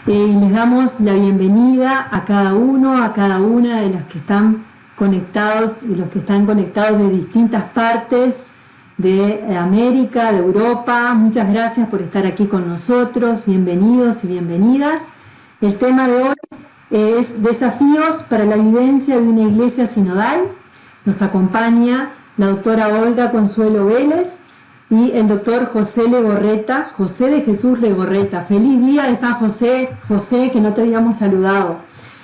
Y les damos la bienvenida a cada uno, a cada una de las que están conectados y los que están conectados de distintas partes de América, de Europa. Muchas gracias por estar aquí con nosotros. Bienvenidos y bienvenidas. El tema de hoy es desafíos para la vivencia de una iglesia sinodal. Nos acompaña la doctora Olga Consuelo Vélez y el doctor José Legorreta, José de Jesús Legorreta. Feliz día de San José, José, que no te habíamos saludado.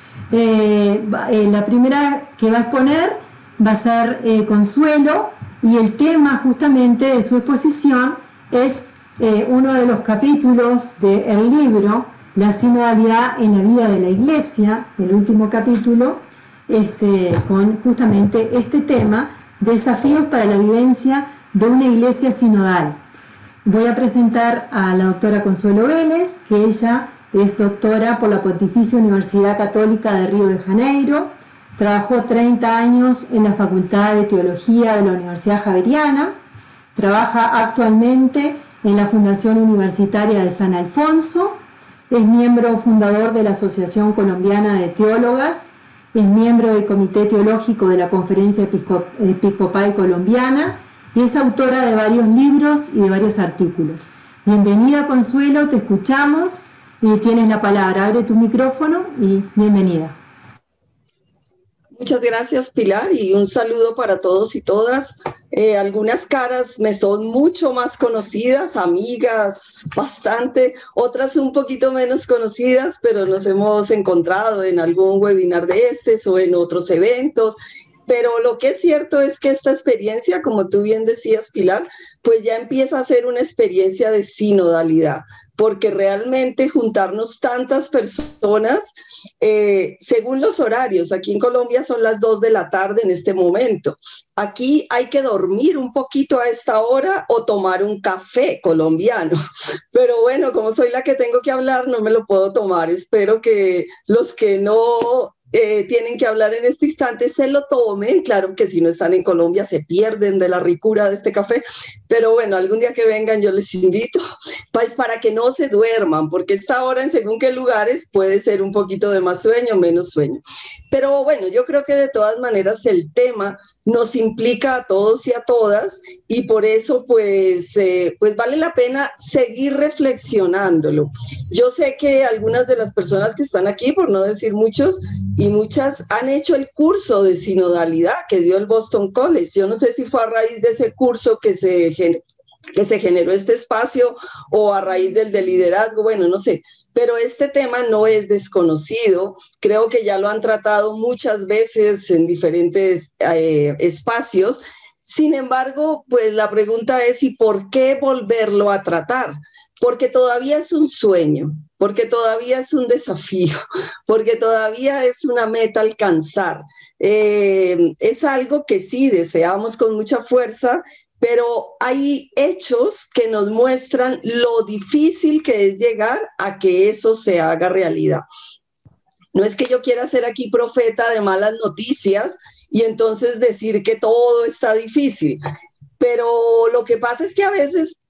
La primera que va a exponer va a ser Consuelo, y el tema justamente de su exposición es uno de los capítulos del libro La sinodalidad en la vida de la iglesia, el último capítulo, con justamente este tema, desafíos para la vivencia de una iglesia sinodal. Voy a presentar a la doctora Consuelo Vélez, que ella es doctora por la Pontificia Universidad Católica de Río de Janeiro. Trabajó 30 años en la Facultad de Teología de la Universidad Javeriana. Trabaja actualmente en la Fundación Universitaria de San Alfonso. Es miembro fundador de la Asociación Colombiana de Teólogas. Es miembro del Comité Teológico de la Conferencia Episcopal Colombiana y es autora de varios libros y de varios artículos. Bienvenida, Consuelo, te escuchamos y tienes la palabra. Abre tu micrófono y bienvenida. Muchas gracias, Pilar, y un saludo para todos y todas. Algunas caras me son mucho más conocidas, amigas bastante, otras un poquito menos conocidas, pero nos hemos encontrado en algún webinar de estos o en otros eventos. Pero lo que es cierto es que esta experiencia, como tú bien decías, Pilar, pues ya empieza a ser una experiencia de sinodalidad, porque realmente juntarnos tantas personas, según los horarios, aquí en Colombia son las 2 de la tarde en este momento. Aquí hay que dormir un poquito a esta hora o tomar un café colombiano. Pero bueno, como soy la que tengo que hablar, no me lo puedo tomar. Espero que los que no tienen que hablar en este instante se lo tomen. Claro que si no están en Colombia se pierden de la ricura de este café, pero bueno, algún día que vengan yo les invito pues para que no se duerman, porque esta hora en según qué lugares puede ser un poquito de más sueño, menos sueño. Pero bueno, yo creo que de todas maneras el tema nos implica a todos y a todas, y por eso pues vale la pena seguir reflexionándolo. Yo sé que algunas de las personas que están aquí, por no decir muchos y muchas, han hecho el curso de sinodalidad que dio el Boston College. Yo no sé si fue a raíz de ese curso que se generó este espacio o a raíz del de liderazgo, bueno, no sé. Pero este tema no es desconocido, creo que ya lo han tratado muchas veces en diferentes espacios. Sin embargo, pues la pregunta es, ¿y por qué volverlo a tratar? Porque todavía es un sueño, porque todavía es un desafío, porque todavía es una meta alcanzar. Es algo que sí deseamos con mucha fuerza, pero hay hechos que nos muestran lo difícil que es llegar a que eso se haga realidad. No es que yo quiera ser aquí profeta de malas noticias y entonces decir que todo está difícil, pero lo que pasa es que a veces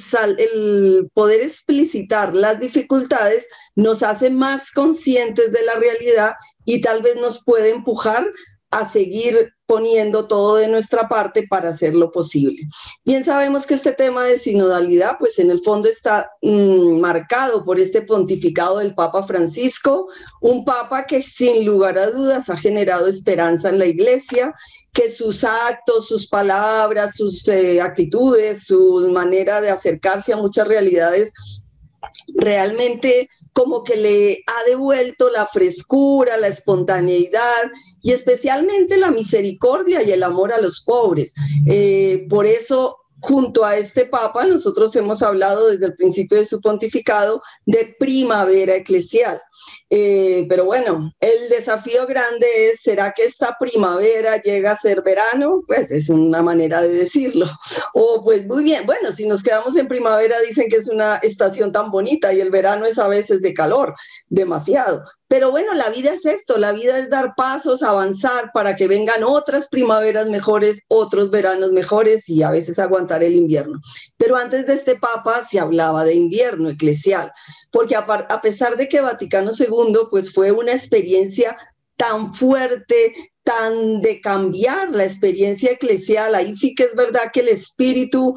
el poder explicitar las dificultades nos hace más conscientes de la realidad y tal vez nos puede empujar a seguir poniendo todo de nuestra parte para hacerlo posible. Bien sabemos que este tema de sinodalidad, pues en el fondo está marcado por este pontificado del Papa Francisco, un papa que sin lugar a dudas ha generado esperanza en la iglesia, que sus actos, sus palabras, sus actitudes, su manera de acercarse a muchas realidades realmente como que le ha devuelto la frescura, la espontaneidad y especialmente la misericordia y el amor a los pobres. Por eso, junto a este Papa, nosotros hemos hablado desde el principio de su pontificado de primavera eclesial. Pero bueno, el desafío grande es, ¿será que esta primavera llega a ser verano? Pues es una manera de decirlo. O pues muy bien, bueno, si nos quedamos en primavera dicen que es una estación tan bonita y el verano es a veces de calor, demasiado. Pero bueno, la vida es esto, la vida es dar pasos, avanzar para que vengan otras primaveras mejores, otros veranos mejores y a veces aguantar el invierno. Pero antes de este Papa se hablaba de invierno eclesial, porque a pesar de que Vaticano II pues fue una experiencia tan fuerte, tan de cambiar la experiencia eclesial, ahí sí que es verdad que el espíritu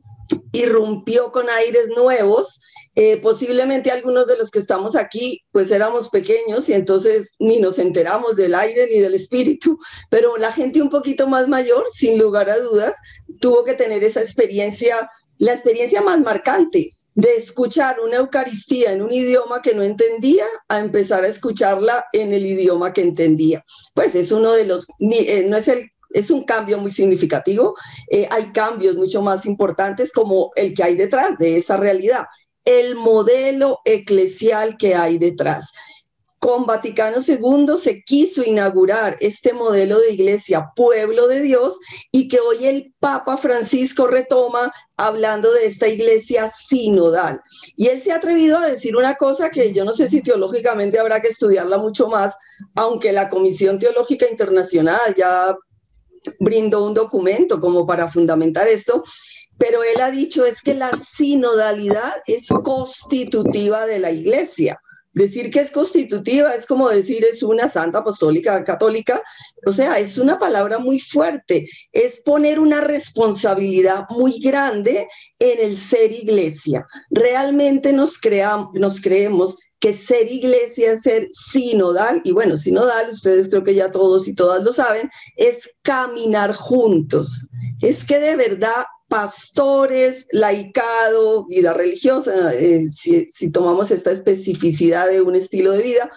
irrumpió con aires nuevos. Posiblemente algunos de los que estamos aquí pues éramos pequeños y entonces ni nos enteramos del aire ni del espíritu, pero la gente un poquito más mayor, sin lugar a dudas, tuvo que tener esa experiencia, la experiencia más marcante de escuchar una Eucaristía en un idioma que no entendía a empezar a escucharla en el idioma que entendía. Pues es uno de los, no es el es un cambio muy significativo. Hay cambios mucho más importantes como el que hay detrás de esa realidad, el modelo eclesial que hay detrás. Con Vaticano II se quiso inaugurar este modelo de iglesia, pueblo de Dios, y que hoy el Papa Francisco retoma hablando de esta iglesia sinodal. Y él se ha atrevido a decir una cosa que yo no sé si teológicamente habrá que estudiarla mucho más, aunque la Comisión Teológica Internacional ya brindó un documento como para fundamentar esto, pero él ha dicho es que la sinodalidad es constitutiva de la iglesia. Decir que es constitutiva es como decir es una santa apostólica católica, o sea, es una palabra muy fuerte, es poner una responsabilidad muy grande en el ser iglesia. Realmente nos creemos que ser iglesia es ser sinodal, y bueno, sinodal, ustedes creo que ya todos y todas lo saben, es caminar juntos, es que de verdad pastores, laicado, vida religiosa, si tomamos esta especificidad de un estilo de vida,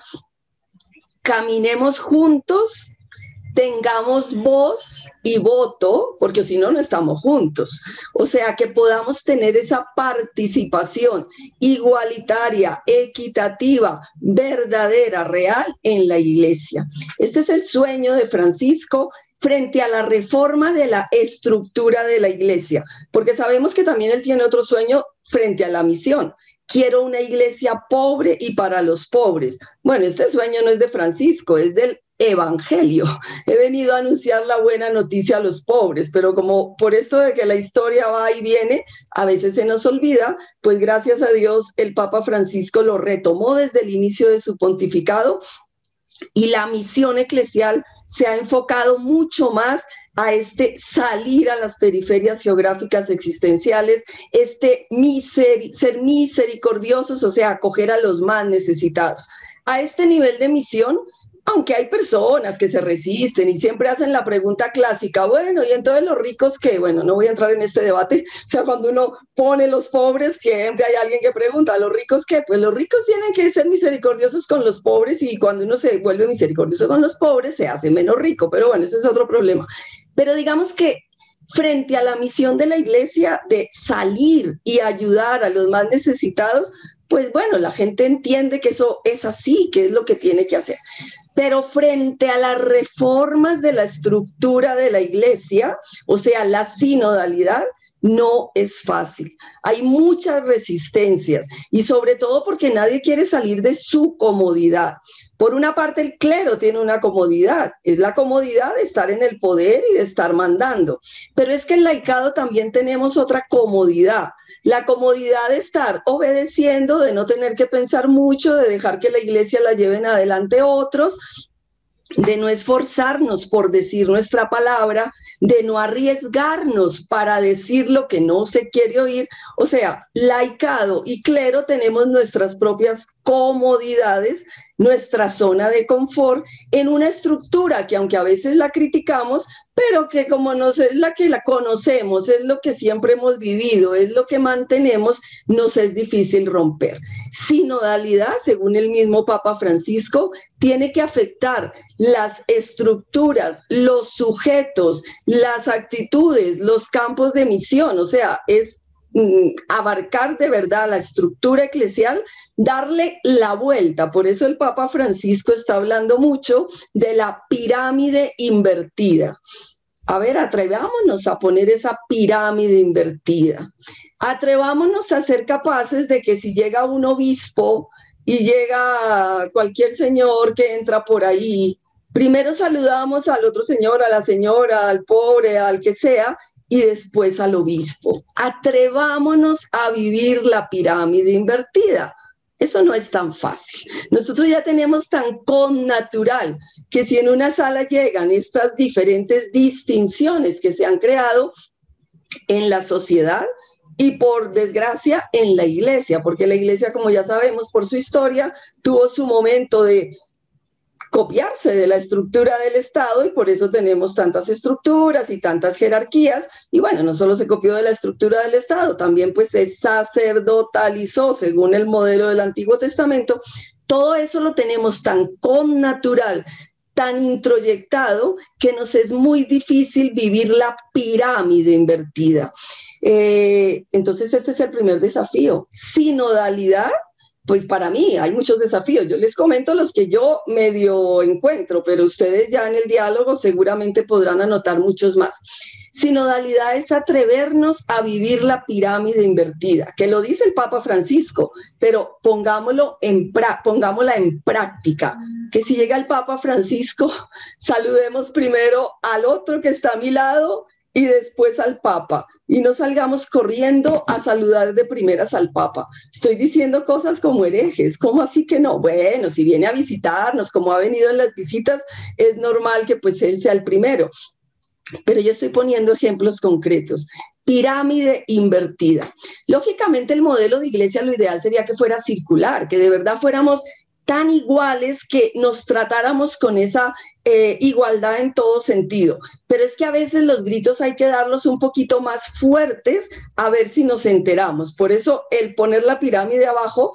caminemos juntos, tengamos voz y voto, porque si no, no estamos juntos. O sea, que podamos tener esa participación igualitaria, equitativa, verdadera, real en la iglesia. Este es el sueño de Francisco frente a la reforma de la estructura de la iglesia, porque sabemos que también él tiene otro sueño frente a la misión. Quiero una iglesia pobre y para los pobres. Bueno, este sueño no es de Francisco, es del Evangelio. He venido a anunciar la buena noticia a los pobres, pero como por esto de que la historia va y viene, a veces se nos olvida, pues gracias a Dios el Papa Francisco lo retomó desde el inicio de su pontificado y la misión eclesial se ha enfocado mucho más a salir a las periferias geográficas existenciales, ser misericordiosos, o sea, acoger a los más necesitados. A este nivel de misión, aunque hay personas que se resisten y siempre hacen la pregunta clásica, bueno, ¿y entonces los ricos qué? Bueno, no voy a entrar en este debate, o sea, cuando uno pone los pobres, siempre hay alguien que pregunta, ¿los ricos qué? Pues los ricos tienen que ser misericordiosos con los pobres y cuando uno se vuelve misericordioso con los pobres, se hace menos rico, pero bueno, ese es otro problema. Pero digamos que frente a la misión de la iglesia de salir y ayudar a los más necesitados, pues bueno, la gente entiende que eso es así, que es lo que tiene que hacer. Pero frente a las reformas de la estructura de la iglesia, o sea, la sinodalidad, no es fácil. Hay muchas resistencias y sobre todo porque nadie quiere salir de su comodidad. Por una parte, el clero tiene una comodidad, es la comodidad de estar en el poder y de estar mandando. Pero es que en laicado también tenemos otra comodidad, la comodidad de estar obedeciendo, de no tener que pensar mucho, de dejar que la iglesia la lleven adelante otros, de no esforzarnos por decir nuestra palabra, de no arriesgarnos para decir lo que no se quiere oír. O sea, laicado y clero tenemos nuestras propias comodidades, nuestra zona de confort en una estructura que aunque a veces la criticamos, pero que como no es la que la conocemos, es lo que siempre hemos vivido, es lo que mantenemos, nos es difícil romper. Sinodalidad, según el mismo Papa Francisco, tiene que afectar las estructuras, los sujetos, las actitudes, los campos de misión, o sea, es abarcar de verdad la estructura eclesial, darle la vuelta. Por eso el Papa Francisco está hablando mucho de la pirámide invertida. A ver, atrevámonos a poner esa pirámide invertida. Atrevámonos a ser capaces de que si llega un obispo y llega cualquier señor que entra por ahí, primero saludamos al otro señor, a la señora, al pobre, al que sea, y después al obispo. Atrevámonos a vivir la pirámide invertida. Eso no es tan fácil. Nosotros ya tenemos tan connatural que si en una sala llegan estas diferentes distinciones que se han creado en la sociedad y por desgracia en la iglesia, porque la iglesia, como ya sabemos por su historia, tuvo su momento de copiarse de la estructura del Estado y por eso tenemos tantas estructuras y tantas jerarquías. Y bueno, no solo se copió de la estructura del Estado, también pues se sacerdotalizó según el modelo del Antiguo Testamento. Todo eso lo tenemos tan connatural, tan introyectado, que nos es muy difícil vivir la pirámide invertida. Entonces este es el primer desafío. Sinodalidad. Pues para mí hay muchos desafíos. Yo les comento los que yo medio encuentro, pero ustedes ya en el diálogo seguramente podrán anotar muchos más. Sinodalidad es atrevernos a vivir la pirámide invertida, que lo dice el Papa Francisco, pero pongámosla en práctica. Que si llega el Papa Francisco, saludemos primero al otro que está a mi lado y después al Papa, y no salgamos corriendo a saludar de primeras al Papa. Estoy diciendo cosas como herejes, ¿cómo así que no? Bueno, si viene a visitarnos, como ha venido en las visitas, es normal que pues él sea el primero. Pero yo estoy poniendo ejemplos concretos. Pirámide invertida. Lógicamente el modelo de iglesia, lo ideal sería que fuera circular, que de verdad fuéramos tan iguales, que nos tratáramos con esa igualdad en todo sentido. Pero es que a veces los gritos hay que darlos un poquito más fuertes a ver si nos enteramos. Por eso el poner la pirámide abajo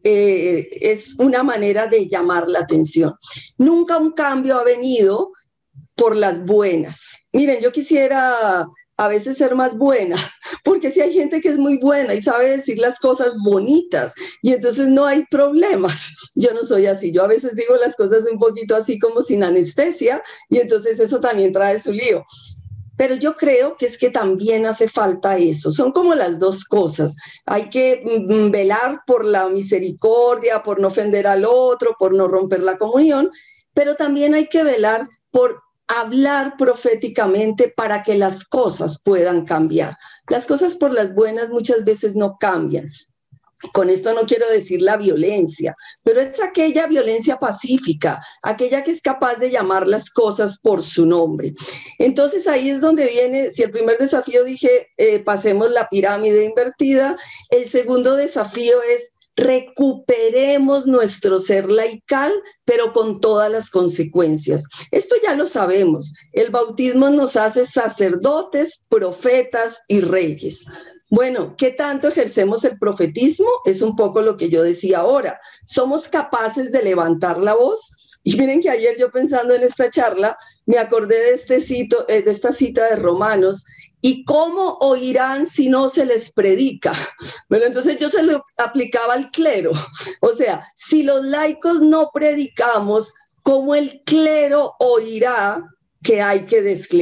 es una manera de llamar la atención. Nunca un cambio ha venido por las buenas. Miren, yo quisiera a veces ser más buena, porque si hay gente que es muy buena y sabe decir las cosas bonitas y entonces no hay problemas. Yo no soy así, yo a veces digo las cosas un poquito así como sin anestesia y entonces eso también trae su lío. Pero yo creo que es que también hace falta eso, son como las dos cosas. Hay que velar por la misericordia, por no ofender al otro, por no romper la comunión, pero también hay que velar por hablar proféticamente para que las cosas puedan cambiar. Las cosas por las buenas muchas veces no cambian. Con esto no quiero decir la violencia, pero es aquella violencia pacífica, aquella que es capaz de llamar las cosas por su nombre. Entonces ahí es donde viene, si el primer desafío dije, pasemos la pirámide invertida, el segundo desafío es recuperemos nuestro ser laical, pero con todas las consecuencias. Esto ya lo sabemos. El bautismo nos hace sacerdotes, profetas y reyes. Bueno, ¿qué tanto ejercemos el profetismo? Es un poco lo que yo decía ahora. ¿Somos capaces de levantar la voz? Y miren que ayer yo pensando en esta charla, me acordé de esta cita de Romanos. ¿Y cómo oirán si no se les predica? Bueno, entonces yo se lo aplicaba al clero. O sea, si los laicos no predicamos, ¿cómo el clero oirá que hay que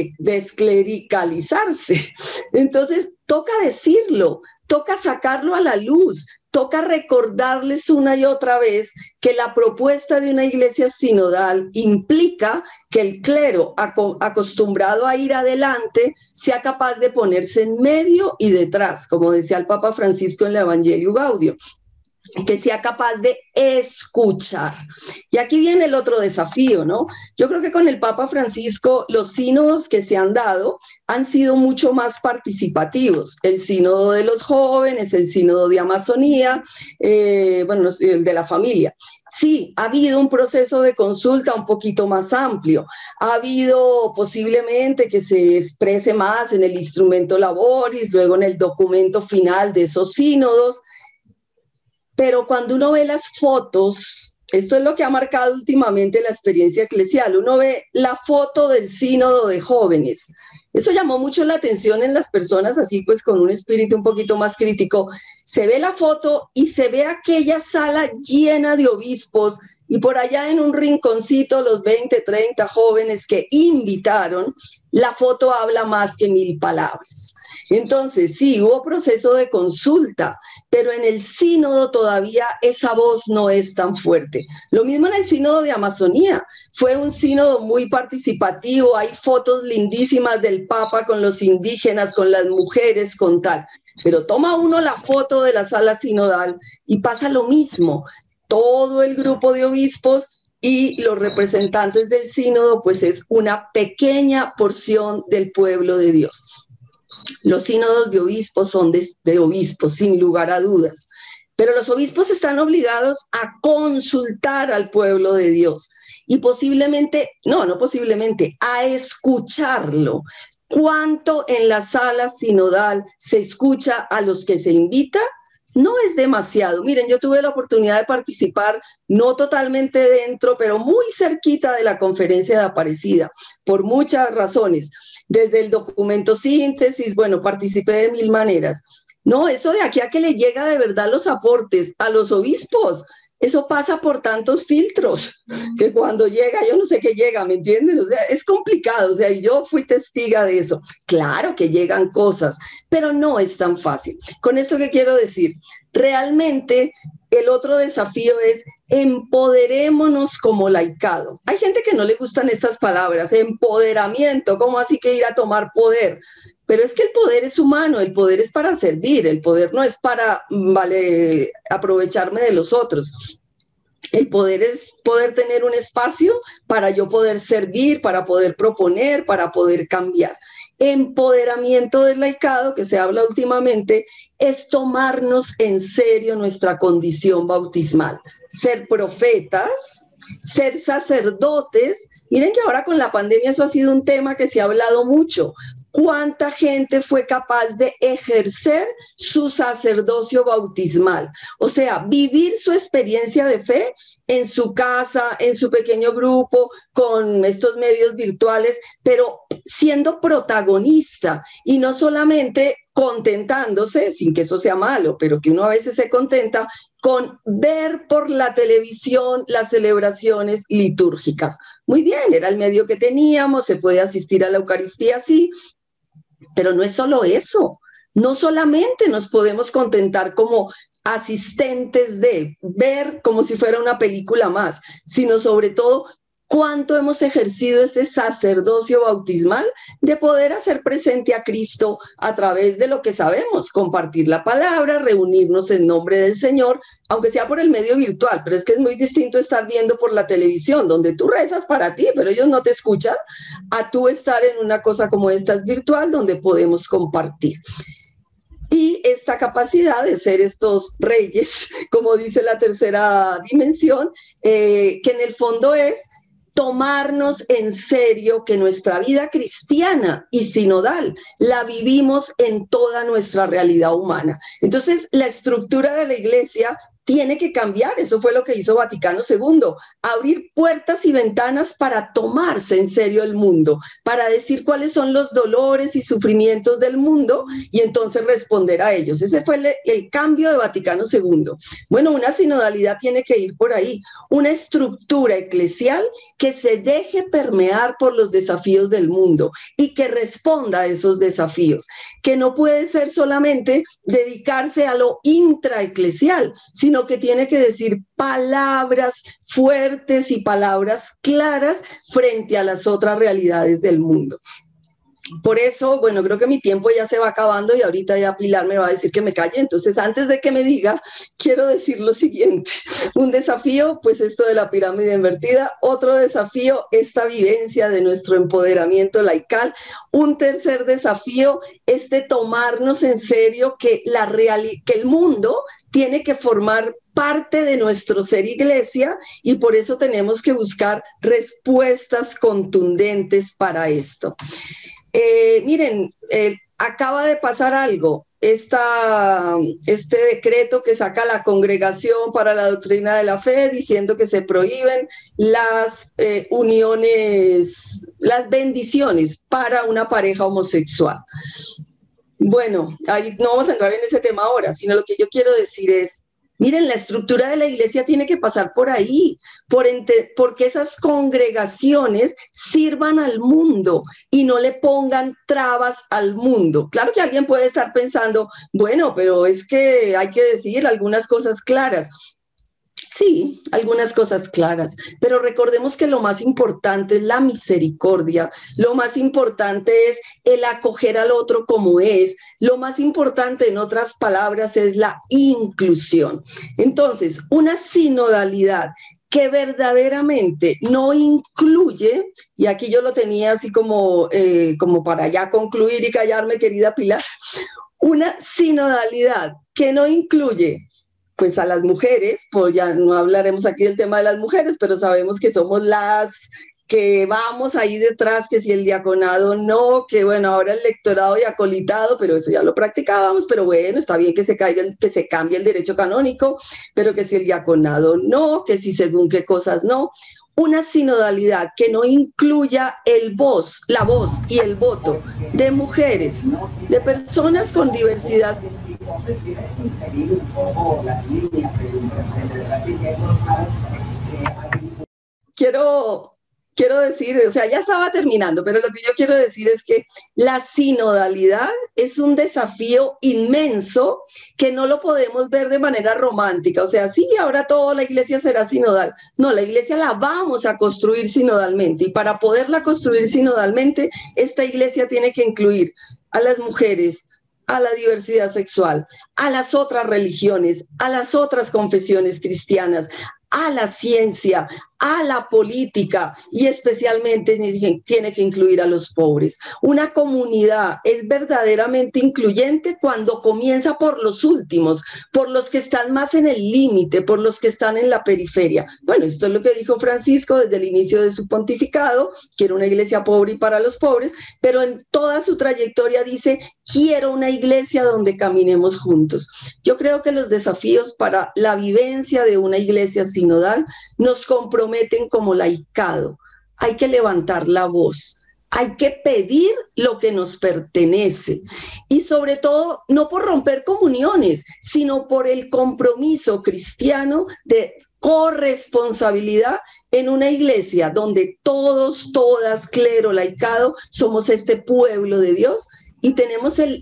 desclericalizarse? Entonces, toca decirlo, toca sacarlo a la luz, toca recordarles una y otra vez que la propuesta de una iglesia sinodal implica que el clero, acostumbrado a ir adelante, sea capaz de ponerse en medio y detrás, como decía el Papa Francisco en el Evangelio Gaudium, que sea capaz de escuchar. Y aquí viene el otro desafío, ¿no? Yo creo que con el Papa Francisco los sínodos que se han dado han sido mucho más participativos. El sínodo de los jóvenes, el sínodo de Amazonía, bueno, el de la familia. Sí, ha habido un proceso de consulta un poquito más amplio. Ha habido posiblemente que se exprese más en el instrumento laboris, luego en el documento final de esos sínodos. Pero cuando uno ve las fotos, esto es lo que ha marcado últimamente la experiencia eclesial, uno ve la foto del sínodo de jóvenes. Eso llamó mucho la atención en las personas, así pues con un espíritu un poquito más crítico. Se ve la foto y se ve aquella sala llena de obispos y por allá en un rinconcito los 20, 30 jóvenes que invitaron, la foto habla más que 1000 palabras. Entonces, sí, hubo proceso de consulta, pero en el sínodo todavía esa voz no es tan fuerte. Lo mismo en el sínodo de Amazonía. Fue un sínodo muy participativo, hay fotos lindísimas del Papa con los indígenas, con las mujeres, con tal. Pero toma uno la foto de la sala sinodal y pasa lo mismo. Todo el grupo de obispos y los representantes del sínodo, pues es una pequeña porción del pueblo de Dios. Los sínodos de obispos son de obispos, sin lugar a dudas, pero los obispos están obligados a consultar al pueblo de Dios y posiblemente, no posiblemente, a escucharlo. ¿Cuánto en la sala sinodal se escucha a los que se invita? No es demasiado. Miren, yo tuve la oportunidad de participar, no totalmente dentro, pero muy cerquita de la conferencia de Aparecida, por muchas razones. Desde el documento síntesis, bueno, participé de 1000 maneras. No, eso de aquí a que le llega de verdad los aportes a los obispos, eso pasa por tantos filtros que cuando llega, yo no sé qué llega, ¿me entienden? O sea, es complicado, o sea, yo fui testiga de eso. Claro que llegan cosas, pero no es tan fácil. Con esto, ¿qué quiero decir? Realmente el otro desafío es empoderémonos como laicado. Hay gente que no le gustan estas palabras, empoderamiento, ¿cómo así que ir a tomar poder? Pero es que el poder es humano, el poder es para servir, el poder no es para, vale, aprovecharme de los otros. El poder es poder tener un espacio para yo poder servir, para poder proponer, para poder cambiar. Empoderamiento del laicado, que se habla últimamente, es tomarnos en serio nuestra condición bautismal. Ser profetas, ser sacerdotes. Miren que ahora con la pandemia eso ha sido un tema que se ha hablado mucho. ¿Cuánta gente fue capaz de ejercer su sacerdocio bautismal? O sea, vivir su experiencia de fe en su casa, en su pequeño grupo, con estos medios virtuales, pero siendo protagonista y no solamente contentándose, sin que eso sea malo, pero que uno a veces se contenta con ver por la televisión las celebraciones litúrgicas. Muy bien, era el medio que teníamos, se puede asistir a la Eucaristía, sí, pero no es solo eso. No solamente nos podemos contentar como asistentes de ver como si fuera una película más, sino sobre todo cuánto hemos ejercido ese sacerdocio bautismal de poder hacer presente a Cristo a través de lo que sabemos, compartir la palabra, reunirnos en nombre del Señor, aunque sea por el medio virtual, pero es que es muy distinto estar viendo por la televisión, donde tú rezas para ti, pero ellos no te escuchan, a tú estar en una cosa como esta es virtual, donde podemos compartir. Y esta capacidad de ser estos reyes, como dice la tercera dimensión, que en el fondo es tomarnos en serio que nuestra vida cristiana y sinodal la vivimos en toda nuestra realidad humana. Entonces, la estructura de la iglesia tiene que cambiar. Eso fue lo que hizo Vaticano II, abrir puertas y ventanas para tomarse en serio el mundo, para decir cuáles son los dolores y sufrimientos del mundo y entonces responder a ellos. Ese fue el cambio de Vaticano II. Bueno, una sinodalidad tiene que ir por ahí, una estructura eclesial que se deje permear por los desafíos del mundo y que responda a esos desafíos, que no puede ser solamente dedicarse a lo intraeclesial, sino que tiene que decir palabras fuertes y palabras claras frente a las otras realidades del mundo. Por eso, bueno, creo que mi tiempo ya se va acabando y ahorita ya Pilar me va a decir que me calle. Entonces, antes de que me diga, quiero decir lo siguiente. Un desafío, pues esto de la pirámide invertida. Otro desafío, esta vivencia de nuestro empoderamiento laical. Un tercer desafío, tomarnos en serio que el mundo tiene que formar parte de nuestro ser iglesia y por eso tenemos que buscar respuestas contundentes para esto. Miren, acaba de pasar algo. Este decreto que saca la Congregación para la Doctrina de la Fe diciendo que se prohíben las uniones, las bendiciones para una pareja homosexual. Bueno, ahí no vamos a entrar en ese tema ahora, sino lo que yo quiero decir es, Miren, la estructura de la iglesia tiene que pasar por ahí, porque esas congregaciones sirvan al mundo y no le pongan trabas al mundo. Claro que alguien puede estar pensando, bueno, pero es que hay que decir algunas cosas claras. Sí, algunas cosas claras, pero recordemos que lo más importante es la misericordia, lo más importante es el acoger al otro como es, lo más importante, en otras palabras, es la inclusión. Entonces, una sinodalidad que verdaderamente no incluye, y aquí yo lo tenía así como para ya concluir y callarme, querida Pilar, una sinodalidad que no incluye pues a las mujeres, pues ya no hablaremos aquí del tema de las mujeres, pero sabemos que somos las que vamos ahí detrás, que si el diaconado no, que bueno, ahora el lectorado y acolitado, pero eso ya lo practicábamos, pero bueno, está bien que se cambie el derecho canónico, pero que si el diaconado no, que si según qué cosas no. Una sinodalidad que no incluya la voz y el voto de mujeres, de personas con diversidad. Quiero decir, o sea, ya estaba terminando, pero lo que yo quiero decir es que la sinodalidad es un desafío inmenso que no lo podemos ver de manera romántica. O sea, sí, ahora toda la iglesia será sinodal. No, la iglesia la vamos a construir sinodalmente y para poderla construir sinodalmente, esta iglesia tiene que incluir a las mujeres, a la diversidad sexual, a las otras religiones, a las otras confesiones cristianas, a la ciencia, a la política y especialmente tiene que incluir a los pobres. Una comunidad es verdaderamente incluyente cuando comienza por los últimos, por los que están más en el límite, por los que están en la periferia. Bueno, esto es lo que dijo Francisco desde el inicio de su pontificado, quiero una iglesia pobre y para los pobres, pero en toda su trayectoria dice, quiero una iglesia donde caminemos juntos. Yo creo que los desafíos para la vivencia de una iglesia sinodal nos comprometen como laicado. Hay que levantar la voz, hay que pedir lo que nos pertenece y sobre todo no por romper comuniones, sino por el compromiso cristiano de corresponsabilidad en una iglesia donde todos, todas, clero, laicado, somos este pueblo de Dios y tenemos el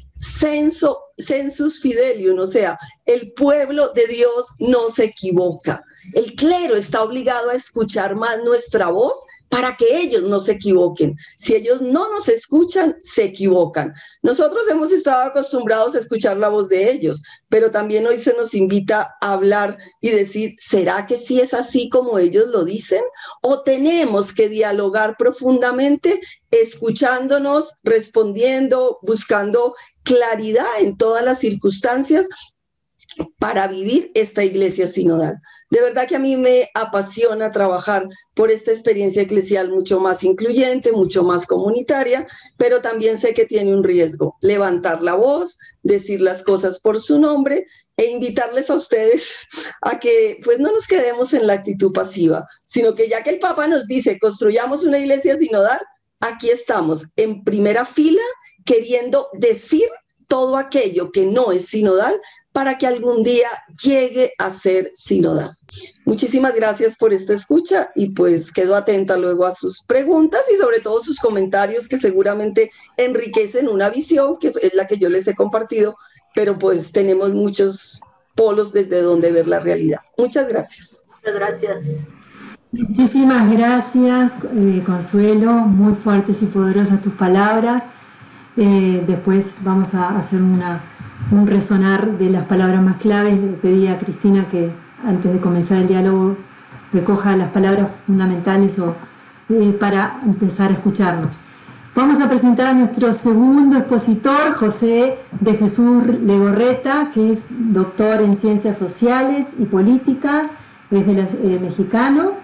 sensus fidelium, o sea, el pueblo de Dios no se equivoca. El clero está obligado a escuchar más nuestra voz para que ellos no se equivoquen. Si ellos no nos escuchan, se equivocan. Nosotros hemos estado acostumbrados a escuchar la voz de ellos, pero también hoy se nos invita a hablar y decir, ¿será que sí es así como ellos lo dicen? ¿O tenemos que dialogar profundamente, escuchándonos, respondiendo, buscando claridad en todas las circunstancias para vivir esta iglesia sinodal? De verdad que a mí me apasiona trabajar por esta experiencia eclesial mucho más incluyente, mucho más comunitaria, pero también sé que tiene un riesgo, levantar la voz, decir las cosas por su nombre e invitarles a ustedes a que pues no nos quedemos en la actitud pasiva, sino que ya que el Papa nos dice construyamos una iglesia sinodal, aquí estamos en primera fila queriendo decir todo aquello que no es sinodal para que algún día llegue a ser sinodal. Muchísimas gracias por esta escucha y pues quedo atenta luego a sus preguntas y sobre todo sus comentarios que seguramente enriquecen una visión que es la que yo les he compartido, pero pues tenemos muchos polos desde donde ver la realidad. Muchas gracias. Muchas gracias. Muchísimas gracias, Consuelo, muy fuertes y poderosas tus palabras. Después vamos a hacer un resonar de las palabras más claves. Le pedí a Cristina que antes de comenzar el diálogo recoja las palabras fundamentales para empezar a escucharnos. Vamos a presentar a nuestro segundo expositor, José de Jesús Legorreta, que es doctor en Ciencias Sociales y Políticas, es mexicano,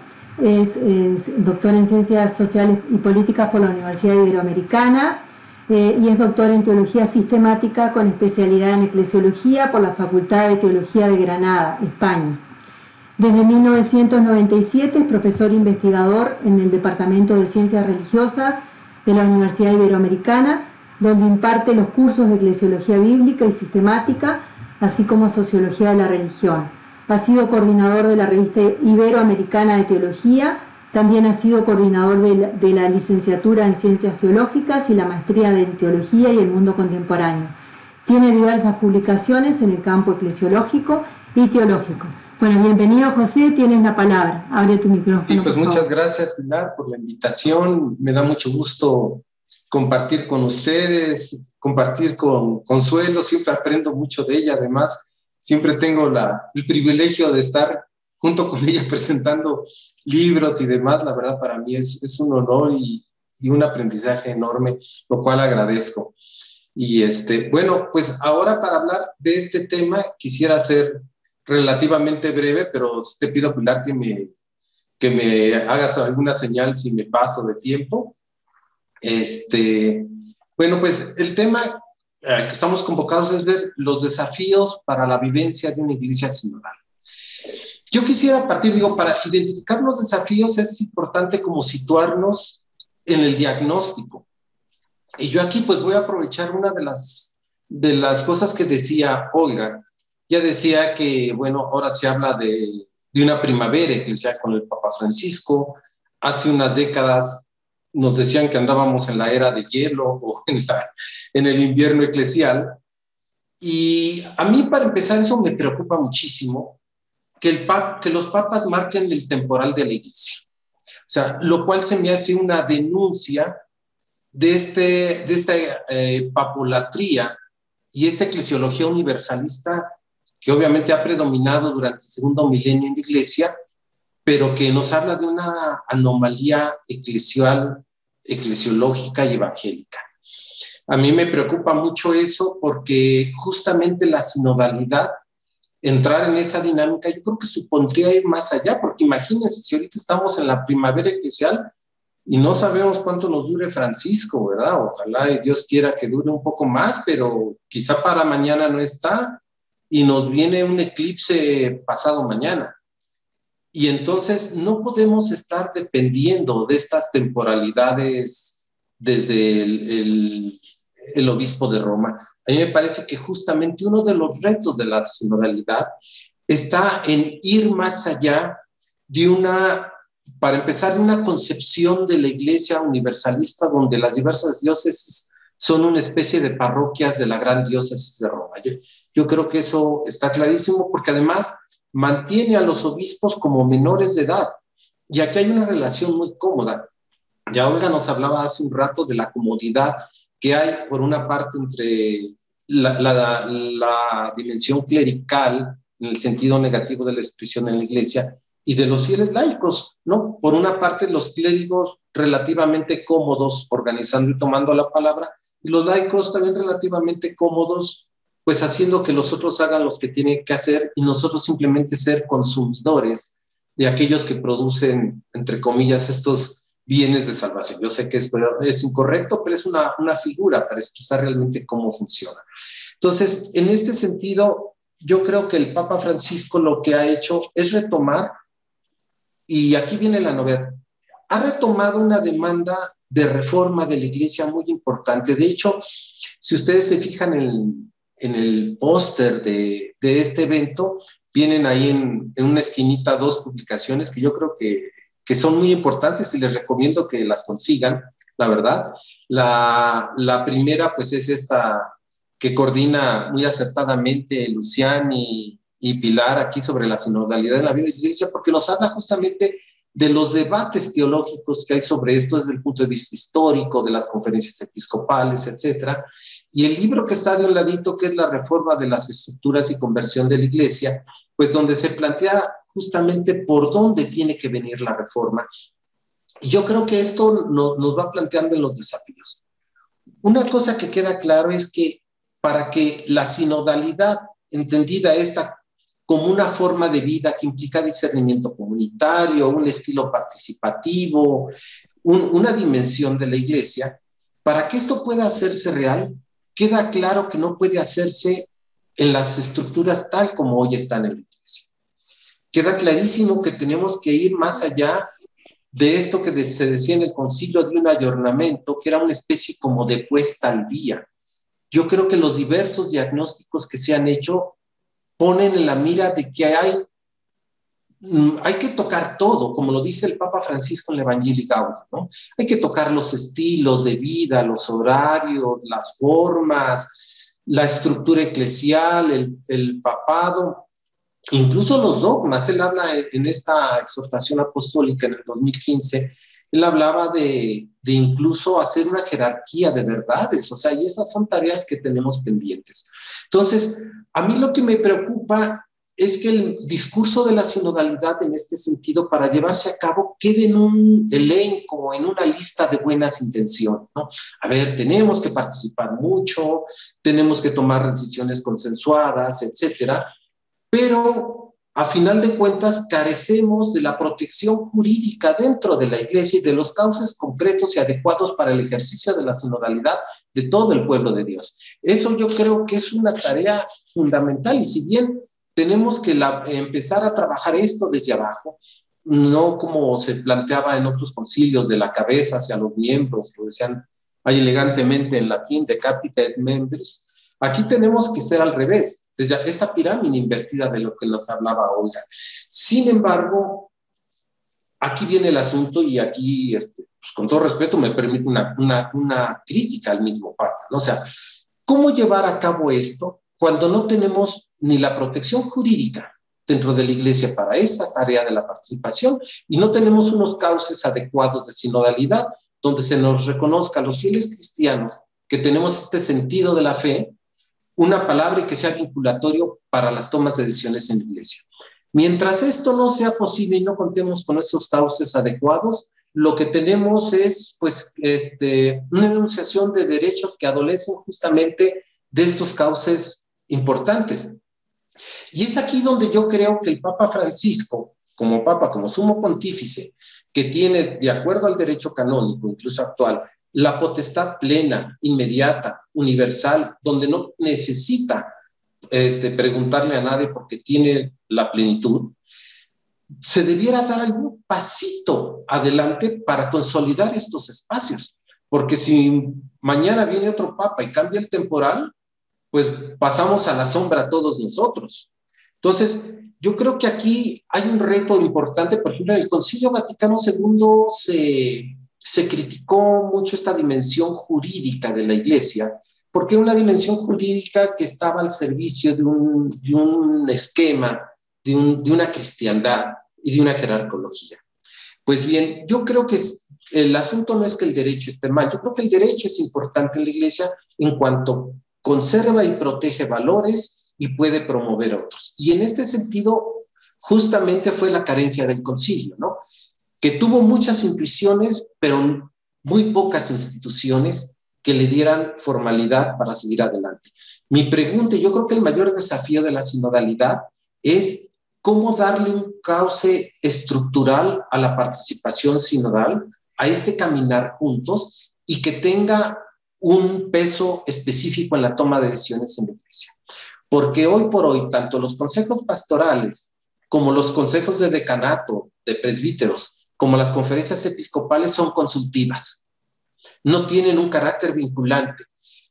es doctor en Ciencias Sociales y Políticas por la Universidad Iberoamericana, y es doctor en Teología Sistemática con especialidad en Eclesiología por la Facultad de Teología de Granada, España. Desde 1997 es profesor investigador en el Departamento de Ciencias Religiosas de la Universidad Iberoamericana, donde imparte los cursos de Eclesiología Bíblica y Sistemática, así como Sociología de la Religión. ha sido coordinador de la revista Iberoamericana de Teología, también ha sido coordinador de la licenciatura en Ciencias Teológicas y la maestría en Teología y el Mundo Contemporáneo. Tiene diversas publicaciones en el campo eclesiológico y teológico. Bueno, bienvenido, José, tienes la palabra. Abre tu micrófono. Sí, pues muchas gracias, Pilar, por la invitación. Me da mucho gusto compartir con ustedes, compartir con Consuelo. Siempre aprendo mucho de ella. Además, siempre tengo el privilegio de estar junto con ella presentando libros y demás. La verdad, para mí es un honor y un aprendizaje enorme, lo cual agradezco. Y bueno, pues ahora para hablar de este tema quisiera ser relativamente breve, pero te pido, Pilar, que me hagas alguna señal si me paso de tiempo. Bueno, pues el tema al que estamos convocados es ver los desafíos para la vivencia de una iglesia sinodal. Yo quisiera partir, para identificar los desafíos es importante como situarnos en el diagnóstico. Y yo aquí pues voy a aprovechar una de las cosas que decía Olga. Ya decía que, bueno, ahora se habla de una primavera eclesial con el Papa Francisco. Hace unas décadas nos decían que andábamos en la era de hielo o en el invierno eclesial. Y a mí, para empezar, eso me preocupa muchísimo, que los papas marquen el temporal de la iglesia. O sea, lo cual se me hace una denuncia de esta papolatría y esta eclesiología universalista que obviamente ha predominado durante el segundo milenio en la iglesia, pero que nos habla de una anomalía eclesiológica y evangélica. A mí me preocupa mucho eso porque justamente la sinodalidad, entrar en esa dinámica, yo creo que supondría ir más allá, porque imagínense, si ahorita estamos en la primavera eclesial y no sabemos cuánto nos dure Francisco, ¿verdad? Ojalá y Dios quiera que dure un poco más, pero quizá para mañana no está, y nos viene un eclipse pasado mañana. Y entonces no podemos estar dependiendo de estas temporalidades desde el obispo de Roma. A mí me parece que justamente uno de los retos de la sinodalidad está en ir más allá para empezar, de una concepción de la iglesia universalista donde las diversas diócesis son una especie de parroquias de la gran diócesis de Roma. Yo creo que eso está clarísimo porque además mantiene a los obispos como menores de edad. Y aquí hay una relación muy cómoda. Ya Olga nos hablaba hace un rato de la comodidad que hay, por una parte, entre la dimensión clerical, en el sentido negativo de la expresión en la iglesia, y de los fieles laicos, ¿no? Por una parte, los clérigos relativamente cómodos organizando y tomando la palabra, y los laicos también relativamente cómodos, pues haciendo que los otros hagan los que tienen que hacer y nosotros simplemente ser consumidores de aquellos que producen, entre comillas, estos bienes de salvación. Yo sé que es incorrecto, pero es una figura para expresar realmente cómo funciona. Entonces, en este sentido, yo creo que el Papa Francisco lo que ha hecho es retomar, y aquí viene la novedad, ha retomado una demanda de reforma de la iglesia muy importante. De hecho, si ustedes se fijan en el póster de este evento, vienen ahí en una esquinita dos publicaciones que yo creo que son muy importantes y les recomiendo que las consigan, la verdad. La primera, pues, es esta que coordina muy acertadamente Lucián y Pilar aquí sobre la sinodalidad en la vida de la iglesia, porque nos habla justamente de los debates teológicos que hay sobre esto desde el punto de vista histórico, de las conferencias episcopales, etcétera. Y el libro que está de un ladito, que es La reforma de las estructuras y conversión de la iglesia, pues donde se plantea justamente por dónde tiene que venir la reforma. Y yo creo que esto nos va planteando en los desafíos. Una cosa que queda claro es que para que la sinodalidad, entendida esta como una forma de vida que implica discernimiento comunitario, un estilo participativo, una dimensión de la iglesia, para que esto pueda hacerse real, queda claro que no puede hacerse en las estructuras tal como hoy están en la iglesia. Queda clarísimo que tenemos que ir más allá de esto que se decía en el concilio de un ayornamiento, que era una especie como de puesta al día. Yo creo que los diversos diagnósticos que se han hecho ponen en la mira de que hay hay que tocar todo, como lo dice el Papa Francisco en el Evangelii Gaudium, ¿no? Hay que tocar los estilos de vida, los horarios, las formas, la estructura eclesial, el papado, incluso los dogmas. Él habla en esta exhortación apostólica en el 2015, él hablaba de incluso hacer una jerarquía de verdades, o sea, y esas son tareas que tenemos pendientes. Entonces, a mí lo que me preocupa es que el discurso de la sinodalidad en este sentido, para llevarse a cabo, quede en un elenco, en una lista de buenas intenciones, ¿no? A ver, tenemos que participar mucho, tenemos que tomar decisiones consensuadas, etcétera, pero a final de cuentas carecemos de la protección jurídica dentro de la Iglesia y de los cauces concretos y adecuados para el ejercicio de la sinodalidad de todo el pueblo de Dios. Eso yo creo que es una tarea fundamental, y si bien tenemos que empezar a trabajar esto desde abajo, no como se planteaba en otros concilios, de la cabeza hacia los miembros, lo decían ahí elegantemente en latín, de capita et membris. Aquí tenemos que ser al revés, desde esa pirámide invertida de lo que nos hablaba Olga. Sin embargo, aquí viene el asunto, y aquí, pues, con todo respeto, me permite una crítica al mismo Papa, ¿no? O sea, ¿cómo llevar a cabo esto cuando no tenemos ni la protección jurídica dentro de la Iglesia para esta tarea de la participación, y no tenemos unos cauces adecuados de sinodalidad donde se nos reconozca a los fieles cristianos que tenemos este sentido de la fe, una palabra y que sea vinculatorio para las tomas de decisiones en la Iglesia? Mientras esto no sea posible y no contemos con esos cauces adecuados, lo que tenemos es, pues, una enunciación de derechos que adolecen justamente de estos cauces importantes. Y es aquí donde yo creo que el Papa Francisco, como Papa, como sumo pontífice, que tiene, de acuerdo al derecho canónico, incluso actual, la potestad plena, inmediata, universal, donde no necesita preguntarle a nadie porque tiene la plenitud, se debiera dar algún pasito adelante para consolidar estos espacios. Porque si mañana viene otro Papa y cambia el temporal, pues pasamos a la sombra todos nosotros. Entonces, yo creo que aquí hay un reto importante. Por ejemplo, en el Concilio Vaticano II se criticó mucho esta dimensión jurídica de la Iglesia, porque era una dimensión jurídica que estaba al servicio de un esquema, de una cristiandad y de una jerarcología. Pues bien, yo creo que el asunto no es que el derecho esté mal, yo creo que el derecho es importante en la Iglesia en cuanto conserva y protege valores y puede promover otros. Y en este sentido, justamente fue la carencia del concilio, ¿no? Que tuvo muchas intuiciones, pero muy pocas instituciones que le dieran formalidad para seguir adelante. Mi pregunta, yo creo que el mayor desafío de la sinodalidad es cómo darle un cauce estructural a la participación sinodal, a este caminar juntos, y que tenga un peso específico en la toma de decisiones en la Iglesia. Porque hoy por hoy, tanto los consejos pastorales como los consejos de decanato, de presbíteros, como las conferencias episcopales son consultivas. No tienen un carácter vinculante.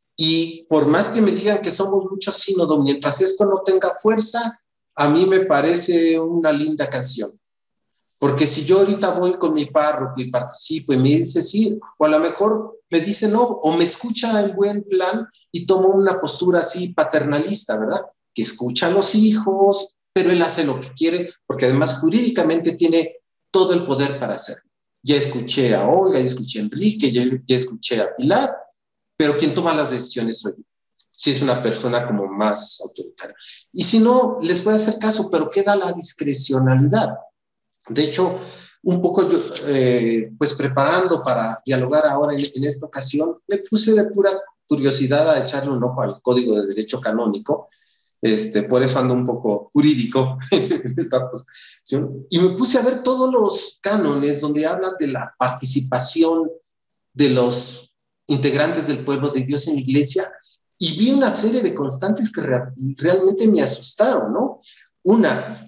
Y por más que me digan que somos muchos sínodos, mientras esto no tenga fuerza, a mí me parece una linda canción. Porque si yo ahorita voy con mi párroco y participo y me dice sí, o a lo mejor me dice no, o me escucha en buen plan y tomo una postura así paternalista, ¿verdad? Que escucha a los hijos, pero él hace lo que quiere, porque además jurídicamente tiene todo el poder para hacerlo. Ya escuché a Olga, ya escuché a Enrique, ya escuché a Pilar, pero quien toma las decisiones soy yo, si es una persona como más autoritaria. Y si no, les puede hacer caso, pero queda la discrecionalidad. De hecho, un poco yo, pues preparando para dialogar ahora en esta ocasión, me puse de pura curiosidad a echarle un ojo al Código de Derecho Canónico, por eso ando un poco jurídico en esta posición, y me puse a ver todos los cánones donde hablan de la participación de los integrantes del pueblo de Dios en la Iglesia, y vi una serie de constantes que realmente me asustaron, ¿no? Una,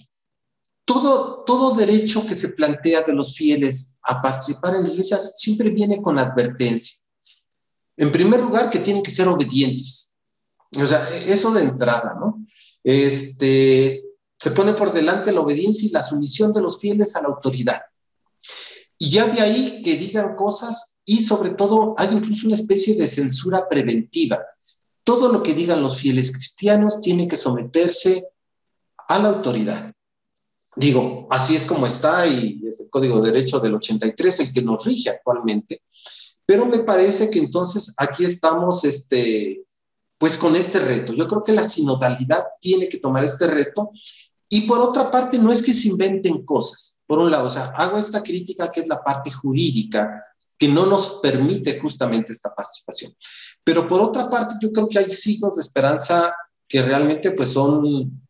todo derecho que se plantea de los fieles a participar en la Iglesia siempre viene con advertencia. En primer lugar, que tienen que ser obedientes. O sea, eso de entrada, ¿no? Se pone por delante la obediencia y la sumisión de los fieles a la autoridad. Y ya de ahí que digan cosas, y sobre todo hay incluso una especie de censura preventiva. Todo lo que digan los fieles cristianos tiene que someterse a la autoridad. Digo, así es como está, y es el Código de Derecho del 83 el que nos rige actualmente. Pero me parece que entonces aquí estamos pues con este reto. Yo creo que la sinodalidad tiene que tomar este reto, y por otra parte no es que se inventen cosas. Por un lado, o sea, hago esta crítica que es la parte jurídica que no nos permite justamente esta participación. Pero por otra parte yo creo que hay signos de esperanza que realmente pues son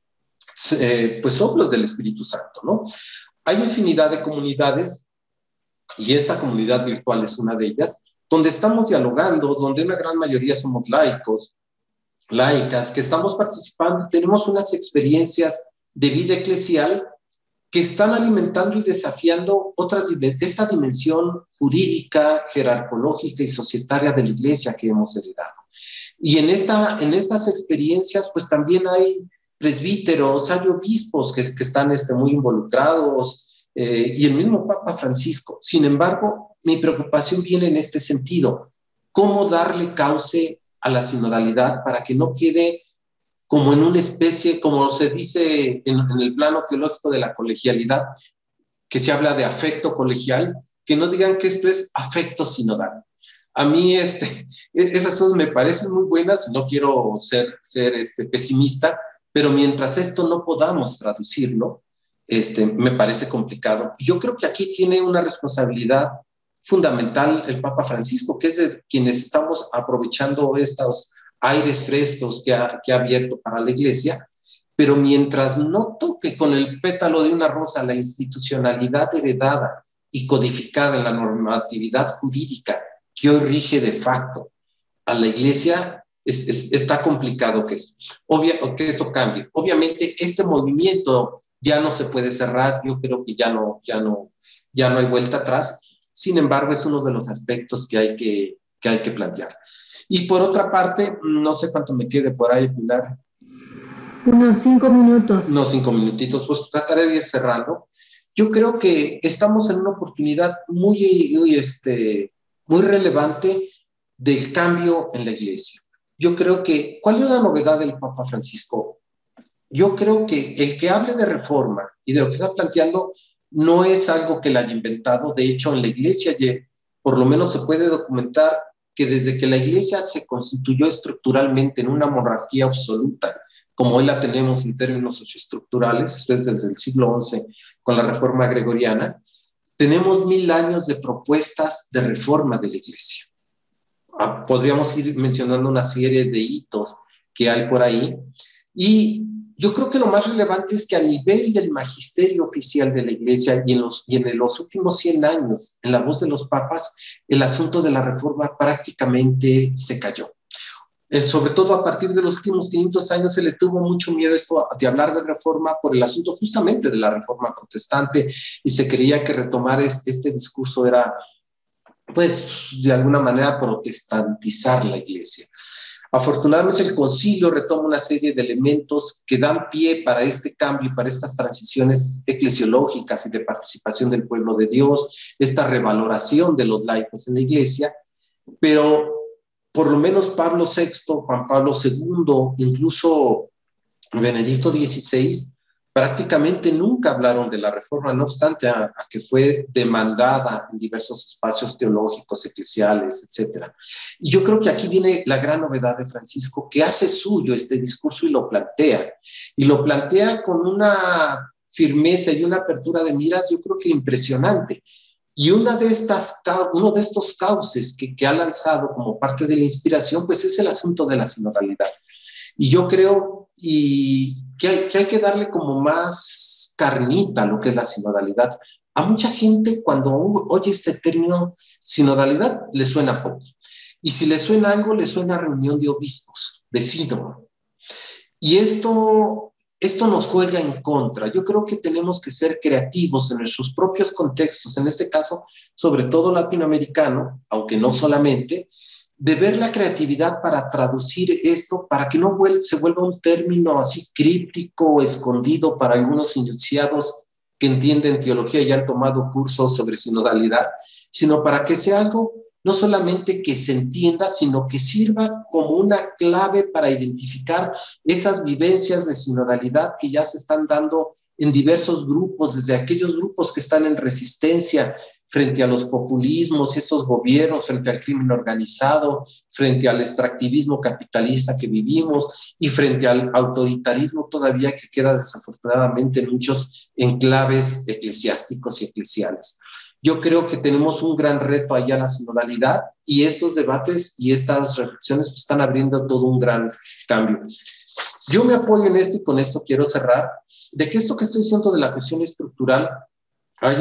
los del Espíritu Santo, ¿no? Hay infinidad de comunidades, y esta comunidad virtual es una de ellas, donde estamos dialogando, donde una gran mayoría somos laicos, laicas, que estamos participando, tenemos unas experiencias de vida eclesial que están alimentando y desafiando esta dimensión jurídica, jerarcológica y societaria de la Iglesia que hemos heredado. Y en estas experiencias, pues también hay presbíteros, hay obispos que están muy involucrados, y el mismo Papa Francisco. Sin embargo, mi preocupación viene en este sentido: ¿cómo darle cauce a la sinodalidad para que no quede como en una especie, como se dice en el plano teológico de la colegialidad, que se habla de afecto colegial, que no digan que esto es afecto sinodal? A mí esas cosas me parecen muy buenas, no quiero ser pesimista, pero mientras esto no podamos traducirlo, me parece complicado. Y yo creo que aquí tiene una responsabilidad fundamental el Papa Francisco, que es de quienes estamos aprovechando estos aires frescos que ha abierto para la Iglesia, pero mientras no toque con el pétalo de una rosa la institucionalidad heredada y codificada en la normatividad jurídica que hoy rige de facto a la Iglesia, está complicado que eso cambie. Obviamente este movimiento ya no se puede cerrar, yo creo que ya no hay vuelta atrás. Sin embargo, es uno de los aspectos que hay que plantear. Y por otra parte, no sé cuánto me quede por ahí, Pilar. Unos 5 minutos. Unos 5 minutitos, pues trataré de ir cerrando. Yo creo que estamos en una oportunidad muy relevante del cambio en la Iglesia. Yo creo que, ¿cuál es la novedad del Papa Francisco? Yo creo que el que hable de reforma y de lo que está planteando no es algo que él haya inventado. De hecho, en la Iglesia, por lo menos se puede documentar que desde que la Iglesia se constituyó estructuralmente en una monarquía absoluta, como hoy la tenemos en términos socioestructurales, esto es desde el siglo XI con la Reforma Gregoriana, tenemos 1000 años de propuestas de reforma de la Iglesia. Podríamos ir mencionando una serie de hitos que hay por ahí, y yo creo que lo más relevante es que a nivel del magisterio oficial de la Iglesia y en los últimos 100 años, en la voz de los papas, el asunto de la reforma prácticamente se cayó. Sobre todo a partir de los últimos 500 años se le tuvo mucho miedo de hablar de reforma por el asunto justamente de la reforma protestante, y se creía que retomar este discurso era, pues, de alguna manera protestantizar la Iglesia. Afortunadamente el concilio retoma una serie de elementos que dan pie para este cambio y para estas transiciones eclesiológicas y de participación del pueblo de Dios, esta revaloración de los laicos en la Iglesia, pero por lo menos Pablo VI, Juan Pablo II, incluso Benedicto XVI, prácticamente nunca hablaron de la reforma, no obstante a que fue demandada en diversos espacios teológicos, eclesiales, etc. Y yo creo que aquí viene la gran novedad de Francisco, que hace suyo este discurso y lo plantea con una firmeza y una apertura de miras, yo creo que impresionante. Y uno de estos cauces que ha lanzado como parte de la inspiración, pues es el asunto de la sinodalidad. Y yo creo que hay que darle como más carnita a lo que es la sinodalidad. A mucha gente cuando oye este término sinodalidad le suena poco. Y si le suena algo, le suena a reunión de obispos, de sínodo. Y esto nos juega en contra. Yo creo que tenemos que ser creativos en nuestros propios contextos, en este caso, sobre todo latinoamericano, aunque no solamente, de ver la creatividad para traducir esto, para que no se vuelva un término así críptico, escondido para algunos iniciados que entienden teología y han tomado cursos sobre sinodalidad, sino para que sea algo no solamente que se entienda, sino que sirva como una clave para identificar esas vivencias de sinodalidad que ya se están dando en diversos grupos, desde aquellos grupos que están en resistencia frente a los populismos y estos gobiernos, frente al crimen organizado, frente al extractivismo capitalista que vivimos y frente al autoritarismo todavía que queda desafortunadamente en muchos enclaves eclesiásticos y eclesiales. Yo creo que tenemos un gran reto allá en la sinodalidad y estos debates y estas reflexiones están abriendo todo un gran cambio. Yo me apoyo en esto y con esto quiero cerrar, de que esto que estoy diciendo de la cuestión estructural, hay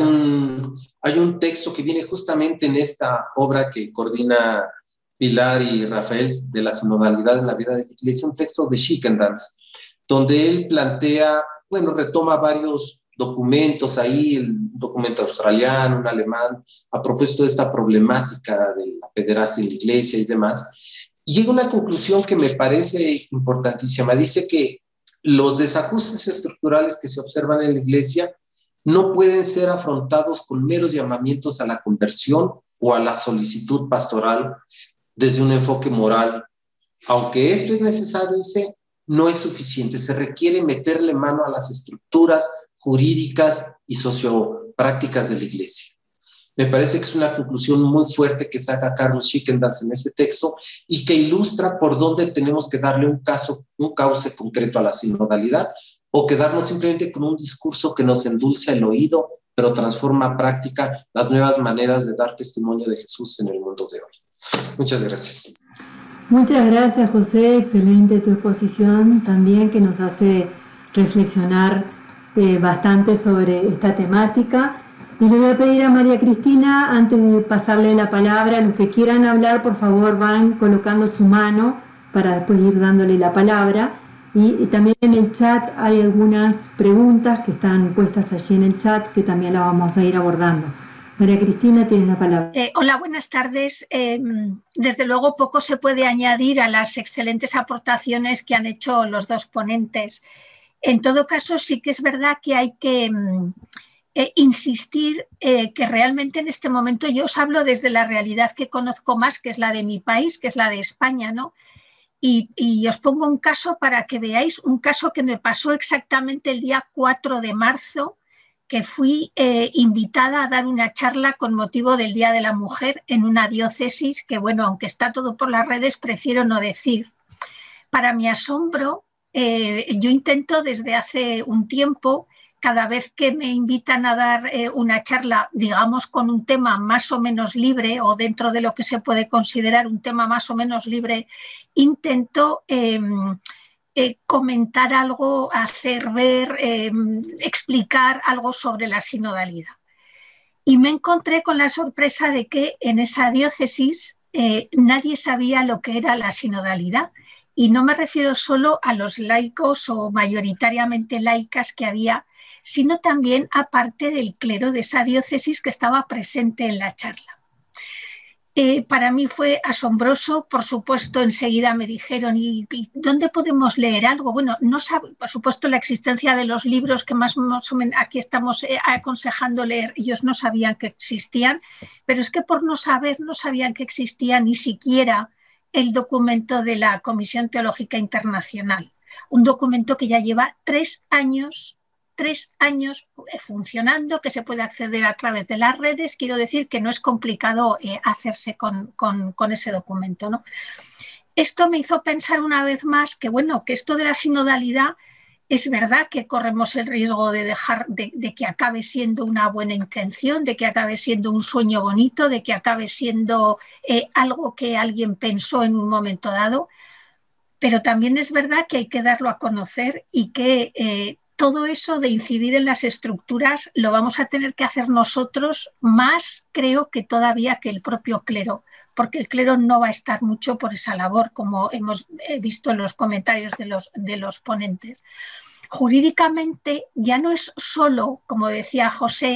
un texto que viene justamente en esta obra que coordina Pilar y Rafael de la sinodalidad en la vida de la Iglesia, un texto de Schickendans, donde él plantea, bueno, retoma varios documentos ahí, un documento australiano, un alemán, a propósito de esta problemática de la pederastia en la Iglesia y demás, y llega a una conclusión que me parece importantísima. Dice que los desajustes estructurales que se observan en la Iglesia no pueden ser afrontados con meros llamamientos a la conversión o a la solicitud pastoral desde un enfoque moral. Aunque esto es necesario, no es suficiente. Se requiere meterle mano a las estructuras jurídicas y socioprácticas de la Iglesia. Me parece que es una conclusión muy fuerte que saca Carlos Schickendans en ese texto y que ilustra por dónde tenemos que darle un cauce concreto a la sinodalidad, o quedarnos simplemente con un discurso que nos endulza el oído, pero transforma a práctica las nuevas maneras de dar testimonio de Jesús en el mundo de hoy. Muchas gracias. Muchas gracias, José. Excelente tu exposición también, que nos hace reflexionar bastante sobre esta temática. Y le voy a pedir a María Cristina, antes de pasarle la palabra, los que quieran hablar, por favor, van colocando su mano para después ir dándole la palabra. Y también en el chat hay algunas preguntas que están puestas allí en el chat que también las vamos a ir abordando. María Cristina, tienes la palabra. Hola, buenas tardes. Desde luego poco se puede añadir a las excelentes aportaciones que han hecho los dos ponentes. En todo caso, sí que es verdad que hay que insistir que realmente en este momento yo os hablo desde la realidad que conozco más, que es la de mi país, que es la de España, ¿no? Y os pongo un caso para que veáis, un caso que me pasó exactamente el día 4 de marzo, que fui invitada a dar una charla con motivo del Día de la Mujer en una diócesis que, bueno, aunque está todo por las redes, prefiero no decir. Para mi asombro, yo intento desde hace un tiempo, cada vez que me invitan a dar una charla, digamos, con un tema más o menos libre o dentro de lo que se puede considerar un tema más o menos libre, intento comentar algo, hacer ver, explicar algo sobre la sinodalidad. Y me encontré con la sorpresa de que en esa diócesis nadie sabía lo que era la sinodalidad. Y no me refiero solo a los laicos o mayoritariamente laicas que había, sino también a parte del clero de esa diócesis que estaba presente en la charla. Para mí fue asombroso, por supuesto, enseguida me dijeron, ¿y dónde podemos leer algo? Bueno, no sabe, por supuesto, la existencia de los libros que más o menos aquí estamos aconsejando leer, ellos no sabían que existían, pero es que por no saber, no sabían que existía ni siquiera el documento de la Comisión Teológica Internacional, un documento que ya lleva 3 años funcionando, que se puede acceder a través de las redes. Quiero decir que no es complicado hacerse con ese documento, ¿no? Esto me hizo pensar una vez más que, bueno, que esto de la sinodalidad es verdad que corremos el riesgo de que acabe siendo una buena intención, de que acabe siendo un sueño bonito, de que acabe siendo algo que alguien pensó en un momento dado, pero también es verdad que hay que darlo a conocer y que todo eso de incidir en las estructuras lo vamos a tener que hacer nosotros más, creo, que todavía que el propio clero, porque el clero no va a estar mucho por esa labor, como hemos visto en los comentarios de los ponentes. Jurídicamente ya no es solo, como decía José,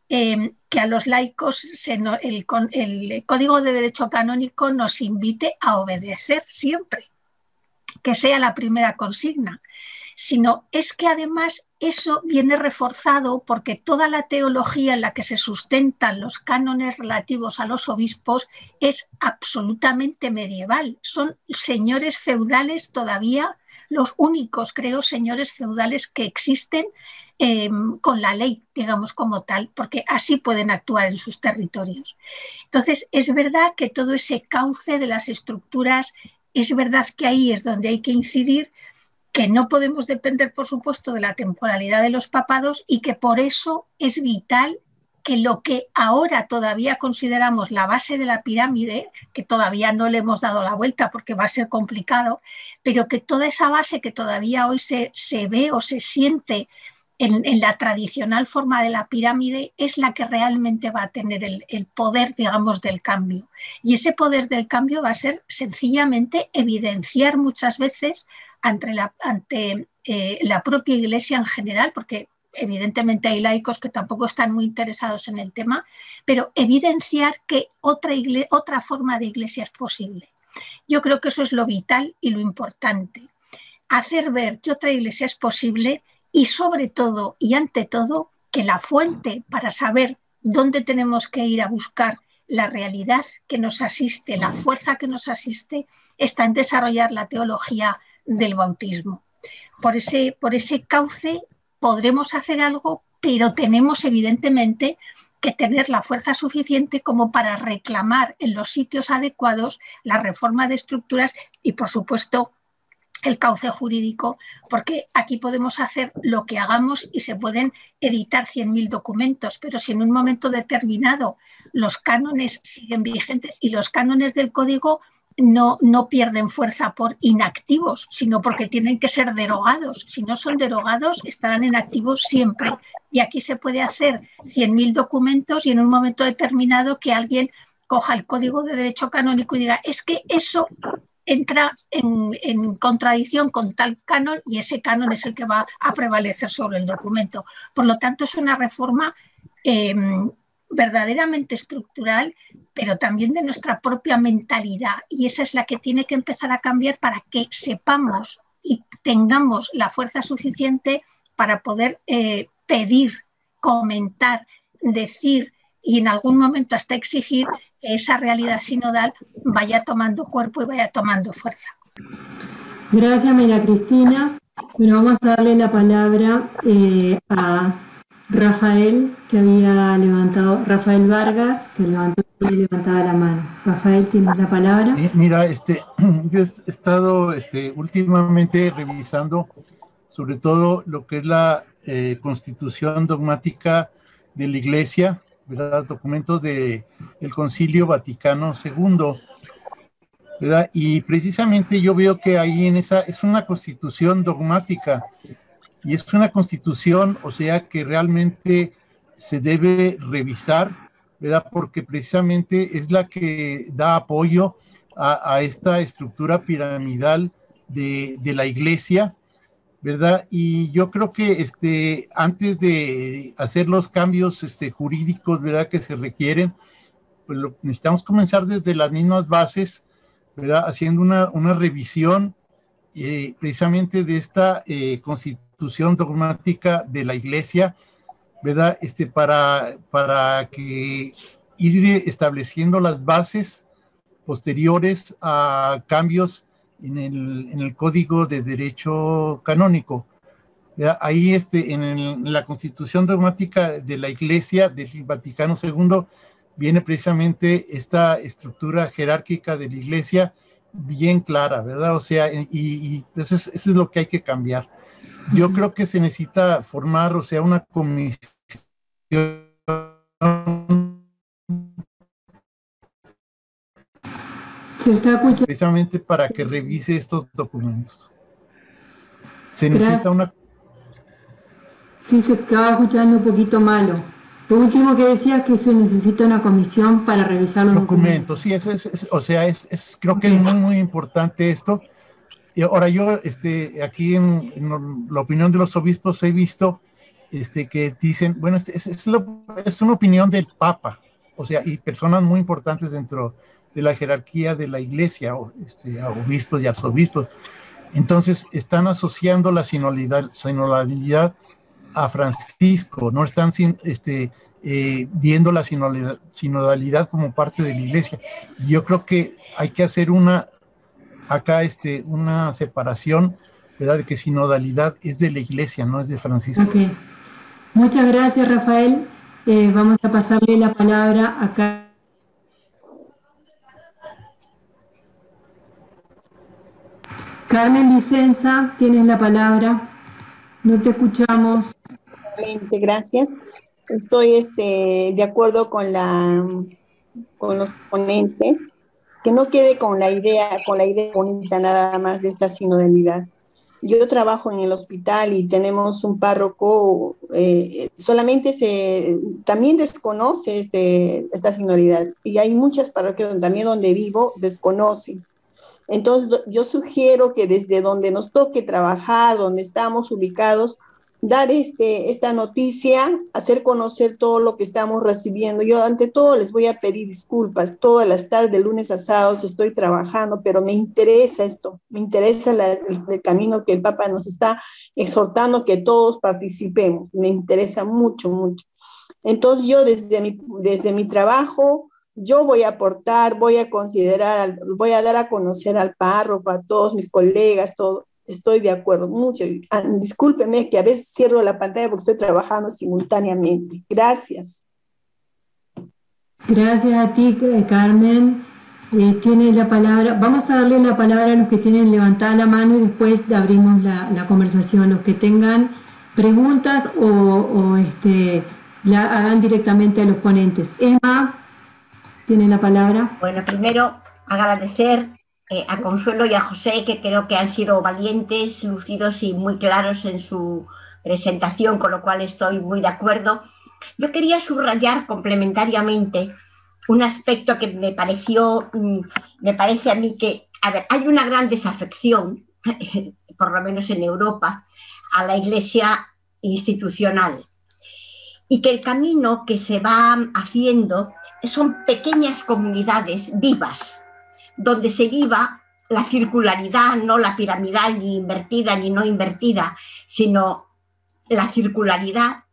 que a los laicos el Código de Derecho Canónico nos invite a obedecer siempre, que sea la primera consigna, sino es que además eso viene reforzado porque toda la teología en la que se sustentan los cánones relativos a los obispos es absolutamente medieval. Son señores feudales todavía, los únicos, creo, señores feudales que existen con la ley, digamos, como tal, porque así pueden actuar en sus territorios. Entonces, es verdad que todo ese cauce de las estructuras, es verdad que ahí es donde hay que incidir, que no podemos depender, por supuesto, de la temporalidad de los papados y que por eso es vital que lo que ahora todavía consideramos la base de la pirámide, que todavía no le hemos dado la vuelta porque va a ser complicado, pero que toda esa base que todavía hoy se ve o se siente en la tradicional forma de la pirámide es la que realmente va a tener el poder, digamos, del cambio. Y ese poder del cambio va a ser sencillamente evidenciar muchas veces ante la propia Iglesia en general, porque evidentemente hay laicos que tampoco están muy interesados en el tema, pero evidenciar que otra forma de Iglesia es posible. Yo creo que eso es lo vital y lo importante. Hacer ver que otra Iglesia es posible y sobre todo y ante todo que la fuente para saber dónde tenemos que ir a buscar la realidad que nos asiste, la fuerza que nos asiste, está en desarrollar la teología del bautismo. Por ese cauce podremos hacer algo, pero tenemos evidentemente que tener la fuerza suficiente como para reclamar en los sitios adecuados la reforma de estructuras y, por supuesto, el cauce jurídico, porque aquí podemos hacer lo que hagamos y se pueden editar 100.000 documentos, pero si en un momento determinado los cánones siguen vigentes y los cánones del código no pierden fuerza por inactivos, sino porque tienen que ser derogados. Si no son derogados, estarán inactivos siempre. Y aquí se puede hacer 100.000 documentos y en un momento determinado que alguien coja el Código de Derecho Canónico y diga, es que eso entra en contradicción con tal canon y ese canon es el que va a prevalecer sobre el documento. Por lo tanto, es una reforma verdaderamente estructural, pero también de nuestra propia mentalidad, y esa es la que tiene que empezar a cambiar para que sepamos y tengamos la fuerza suficiente para poder pedir, comentar, decir y en algún momento hasta exigir que esa realidad sinodal vaya tomando cuerpo y vaya tomando fuerza. Gracias, María Cristina. Bueno, vamos a darle la palabra a Rafael, que había levantado, Rafael Vargas, que levantaba la mano. Rafael, tienes la palabra. Mira, yo he estado últimamente revisando sobre todo lo que es la constitución dogmática de la Iglesia, ¿verdad? Documentos del Concilio Vaticano II, ¿verdad? Y precisamente yo veo que ahí en esa es una constitución dogmática, y es una constitución, o sea, que realmente se debe revisar, ¿verdad? Porque precisamente es la que da apoyo a esta estructura piramidal de la Iglesia, ¿verdad? Y yo creo que antes de hacer los cambios jurídicos, ¿verdad?, que se requieren, pues necesitamos comenzar desde las mismas bases, ¿verdad?, haciendo una revisión precisamente de esta constitución dogmática de la Iglesia, ¿verdad?, para que ir estableciendo las bases posteriores a cambios en el Código de Derecho Canónico. Ahí en la Constitución Dogmática de la Iglesia del Vaticano II viene precisamente esta estructura jerárquica de la Iglesia bien clara, ¿verdad? O sea, y eso es lo que hay que cambiar. Yo creo que se necesita formar, o sea, una comisión precisamente para que revise estos documentos. Se necesita una... Sí, se estaba escuchando un poquito malo. Lo último que decía es que se necesita una comisión para revisar los documentos. Sí, creo que es muy, muy importante esto. Y ahora yo, aquí en la opinión de los obispos he visto que dicen, bueno, es una opinión del Papa, o sea, y personas muy importantes dentro de la jerarquía de la Iglesia, a obispos y arzobispos. Entonces, están asociando la sinodalidad a Francisco, no están viendo la sinodalidad como parte de la Iglesia. Y yo creo que hay que hacer una separación, ¿verdad?, de que sinodalidad es de la Iglesia, no es de Francisco. Okay. Muchas gracias, Rafael. Vamos a pasarle la palabra acá. Carmen Vicenza, tienes la palabra. No te escuchamos. Gracias. Estoy de acuerdo con los ponentes, que no quede con la idea bonita nada más de esta sinodalidad. Yo trabajo en el hospital y tenemos un párroco, también desconoce esta sinodalidad, y hay muchas parroquias también donde vivo desconocen. Entonces yo sugiero que desde donde nos toque trabajar, donde estamos ubicados, dar esta noticia, hacer conocer todo lo que estamos recibiendo. Yo ante todo les voy a pedir disculpas, todas las tardes, de lunes a sábados estoy trabajando, pero me interesa esto, me interesa el camino que el Papa nos está exhortando, que todos participemos, me interesa mucho, mucho. Entonces yo desde mi trabajo, yo voy a aportar, voy a considerar, voy a dar a conocer al párroco, a todos mis colegas, todo. Estoy de acuerdo, mucho. Discúlpeme que a veces cierro la pantalla porque estoy trabajando simultáneamente. Gracias. Gracias a ti, Carmen. Tiene la palabra. Vamos a darle la palabra a los que tienen levantada la mano y después abrimos la conversación. Los que tengan preguntas o la hagan directamente a los ponentes. Emma, tiene la palabra. Bueno, primero agradecer a Consuelo y a José, que creo que han sido valientes, lúcidos y muy claros en su presentación, con lo cual estoy muy de acuerdo. Yo quería subrayar complementariamente un aspecto que me parece a mí que, a ver, hay una gran desafección, por lo menos en Europa, a la Iglesia institucional, y que el camino que se va haciendo son pequeñas comunidades vivas, donde se viva la circularidad, no la piramidal, ni invertida ni no invertida, sino la circularidad,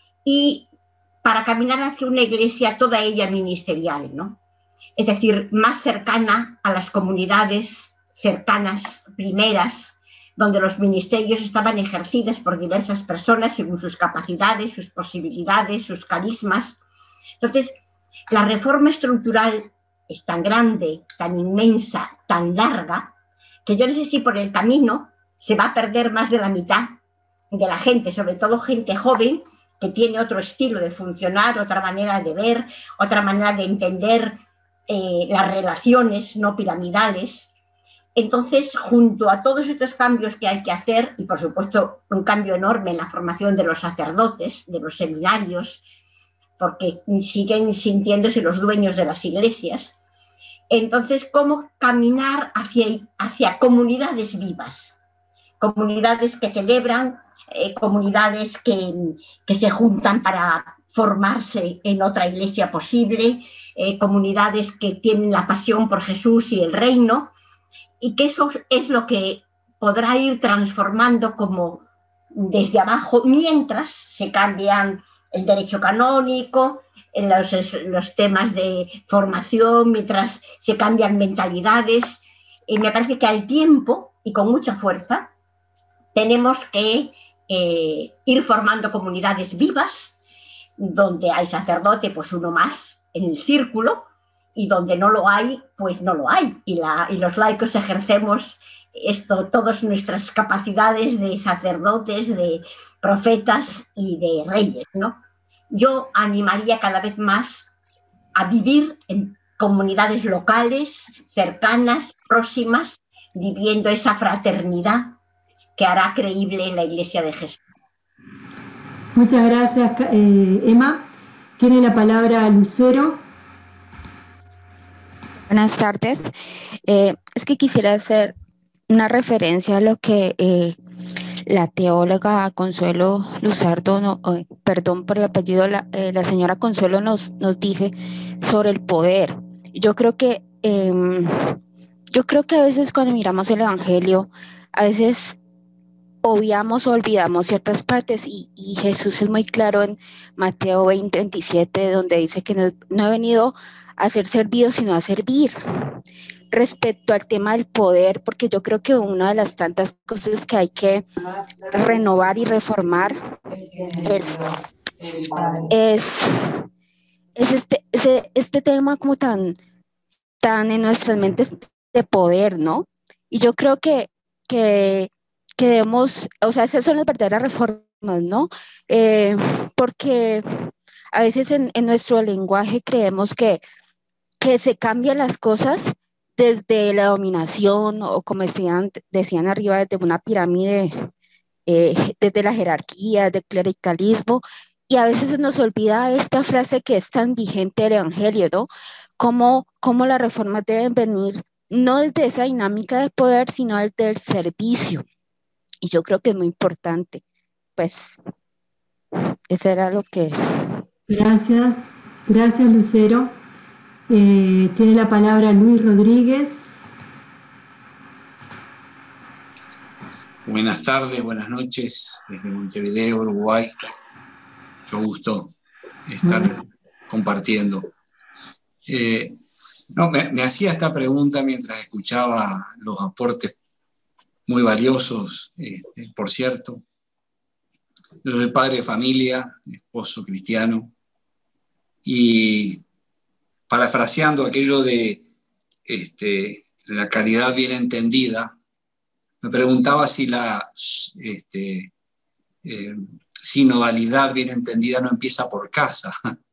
y para caminar hacia una iglesia toda ella ministerial, ¿no? Es decir, más cercana a las comunidades cercanas, primeras, donde los ministerios estaban ejercidos por diversas personas según sus capacidades, sus posibilidades, sus carismas. Entonces, la reforma estructural es tan grande, tan inmensa, tan larga, que yo no sé si por el camino se va a perder más de la mitad de la gente, sobre todo gente joven que tiene otro estilo de funcionar, otra manera de ver, otra manera de entender las relaciones no piramidales. Entonces, junto a todos estos cambios que hay que hacer, y por supuesto un cambio enorme en la formación de los sacerdotes, de los seminarios, porque siguen sintiéndose los dueños de las iglesias. Entonces, ¿cómo caminar hacia comunidades vivas? Comunidades que celebran, comunidades que se juntan para formarse en otra iglesia posible, comunidades que tienen la pasión por Jesús y el reino, y que eso es lo que podrá ir transformando como desde abajo, mientras se cambian el derecho canónico, los temas de formación, mientras se cambian mentalidades. Y me parece que al tiempo y con mucha fuerza tenemos que ir formando comunidades vivas, donde hay sacerdote, pues uno más en el círculo, y donde no lo hay, pues no lo hay. Y los laicos ejercemos todas nuestras capacidades de sacerdotes, de profetas y de reyes, ¿no? Yo animaría cada vez más a vivir en comunidades locales, cercanas, próximas, viviendo esa fraternidad que hará creíble la Iglesia de Jesús. Muchas gracias, Emma. Tiene la palabra Lucero. Buenas tardes. Es que quisiera hacer una referencia a lo que la teóloga Consuelo Luzardo, perdón por el apellido, la señora Consuelo nos dije sobre el poder. Yo creo que a veces cuando miramos el Evangelio, a veces obviamos o olvidamos ciertas partes y Jesús es muy claro en Mateo 20:27, donde dice que no he venido a ser servido, sino a servir. Respecto al tema del poder, porque yo creo que una de las tantas cosas que hay que renovar y reformar es este tema como tan en nuestras mentes de poder, ¿no? Y yo creo que debemos, o sea, esas son las verdaderas reformas, ¿no? Porque a veces en nuestro lenguaje creemos que se cambian las cosas desde la dominación o como decían arriba, desde una pirámide, desde la jerarquía, del clericalismo, y a veces se nos olvida esta frase que es tan vigente del Evangelio, ¿no? Cómo las reformas deben venir no desde esa dinámica de poder, sino desde el servicio. Y yo creo que es muy importante. Pues, eso era lo que... Gracias Lucero. Tiene la palabra Luis Rodríguez. Buenas tardes, buenas noches, desde Montevideo, Uruguay. Mucho gusto estar compartiendo. Me hacía esta pregunta mientras escuchaba los aportes muy valiosos, por cierto. Yo soy padre de familia, esposo cristiano, y parafraseando aquello de la caridad bien entendida, me preguntaba si la sinodalidad bien entendida no empieza por casa.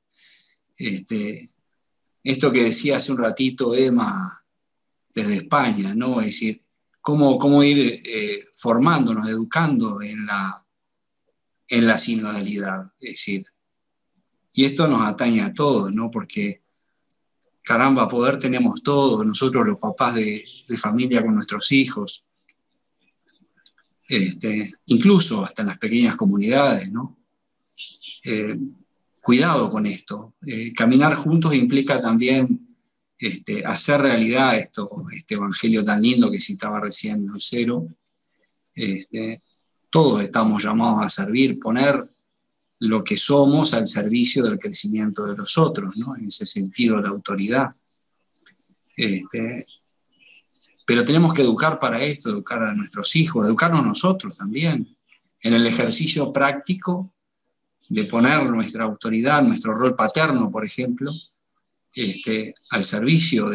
Esto que decía hace un ratito Emma desde España, ¿no? Es decir, cómo ir formándonos, educando en la sinodalidad. Es decir, y esto nos atañe a todos, ¿no? Porque, caramba, poder tenemos todos, nosotros los papás de familia con nuestros hijos, incluso hasta en las pequeñas comunidades, ¿no? Cuidado con esto. Caminar juntos implica también hacer realidad este evangelio tan lindo que citaba recién Lucero. Todos estamos llamados a servir, poner lo que somos al servicio del crecimiento de los otros, ¿no? En ese sentido, la autoridad. Pero tenemos que educar para esto, educar a nuestros hijos, educarnos nosotros también, en el ejercicio práctico de poner nuestra autoridad, nuestro rol paterno, por ejemplo, al servicio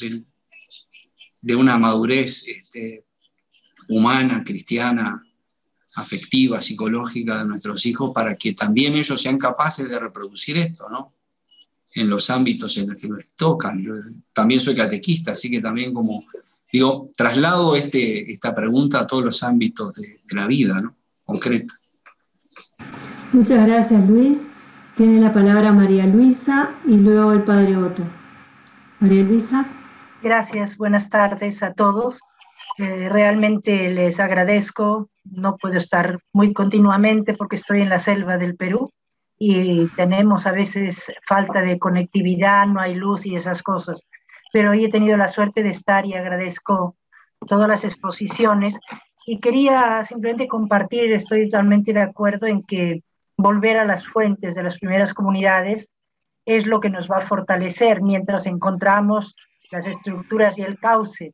de una madurez humana, cristiana, afectiva, psicológica de nuestros hijos, para que también ellos sean capaces de reproducir esto, ¿no? En los ámbitos en los que les tocan. Yo también soy catequista, así que también traslado esta pregunta a todos los ámbitos de la vida, ¿no? Concreta. Muchas gracias, Luis. Tiene la palabra María Luisa y luego el padre Otto. María Luisa. Gracias, buenas tardes a todos. Realmente les agradezco. No puedo estar muy continuamente porque estoy en la selva del Perú y tenemos a veces falta de conectividad, no hay luz y esas cosas. Pero hoy he tenido la suerte de estar y agradezco todas las exposiciones. Y quería simplemente compartir, estoy totalmente de acuerdo en que volver a las fuentes de las primeras comunidades es lo que nos va a fortalecer mientras encontramos las estructuras y el cauce.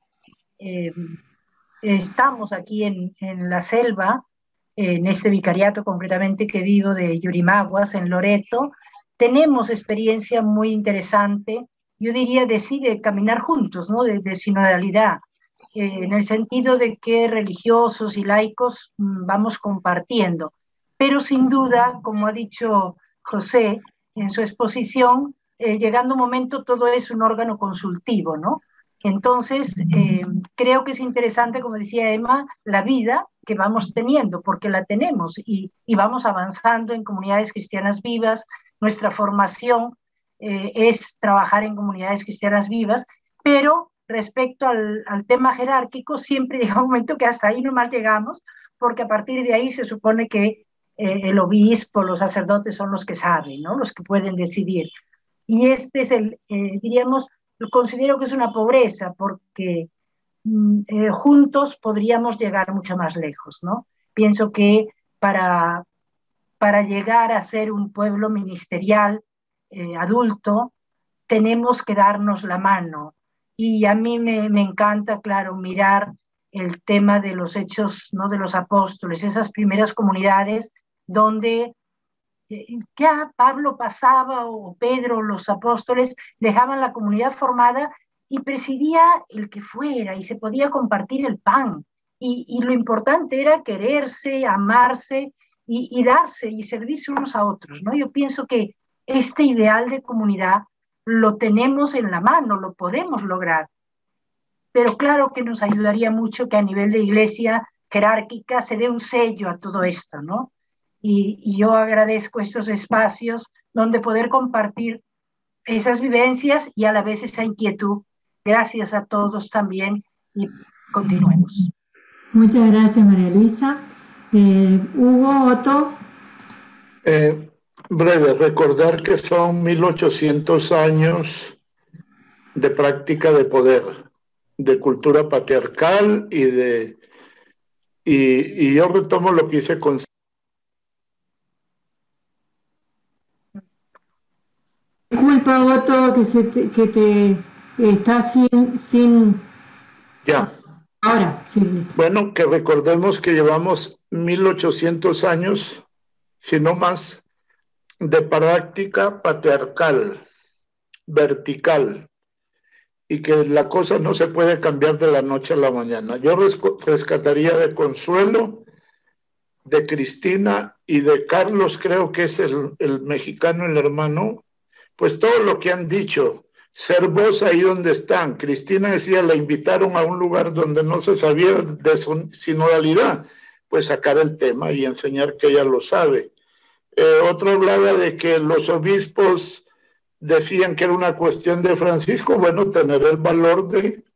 Estamos aquí en la selva, en este vicariato concretamente que vivo de Yurimaguas, en Loreto. Tenemos experiencia muy interesante, yo diría de caminar juntos, ¿no? de sinodalidad, en el sentido de que religiosos y laicos vamos compartiendo. Pero sin duda, como ha dicho José en su exposición, llegando un momento todo es un órgano consultivo, ¿no? Entonces, creo que es interesante, como decía Emma, la vida que vamos teniendo, porque la tenemos y vamos avanzando en comunidades cristianas vivas. Nuestra formación es trabajar en comunidades cristianas vivas, pero respecto al tema jerárquico, siempre llega un momento que hasta ahí nomás llegamos, porque a partir de ahí se supone que el obispo, los sacerdotes son los que saben, ¿no? Los que pueden decidir. Y este es diríamos, considero que es una pobreza, porque juntos podríamos llegar mucho más lejos, ¿no? Pienso que para llegar a ser un pueblo ministerial adulto, tenemos que darnos la mano. Y a mí me encanta, claro, mirar el tema de los hechos, ¿no?, de los apóstoles, esas primeras comunidades donde ya Pablo pasaba, o Pedro, los apóstoles, dejaban la comunidad formada y presidía el que fuera, y se podía compartir el pan. Y lo importante era quererse, amarse y darse y servirse unos a otros, ¿no? Yo pienso que este ideal de comunidad lo tenemos en la mano, lo podemos lograr. Pero claro que nos ayudaría mucho que a nivel de iglesia jerárquica se dé un sello a todo esto, ¿no? Y yo agradezco estos espacios donde poder compartir esas vivencias y a la vez esa inquietud. Gracias a todos también y continuemos. Muchas gracias, María Luisa. Hugo, Otto. Breve, recordar que son 1800 años de práctica de poder, de cultura patriarcal y yo retomo lo que hice con... Disculpa, Otto, que te está sin... Ya. Ahora, sí, listo. Bueno, que recordemos que llevamos 1800 años, si no más, de práctica patriarcal, vertical, y que la cosa no se puede cambiar de la noche a la mañana. Yo rescataría de Consuelo, de Cristina y de Carlos, creo que es el mexicano, el hermano, pues todo lo que han dicho, ser voz ahí donde están. Cristina decía, la invitaron a un lugar donde no se sabía de su sinodalidad, pues sacar el tema y enseñar que ella lo sabe. Otro hablaba de que los obispos decían que era una cuestión de Francisco. Bueno, tener el valor de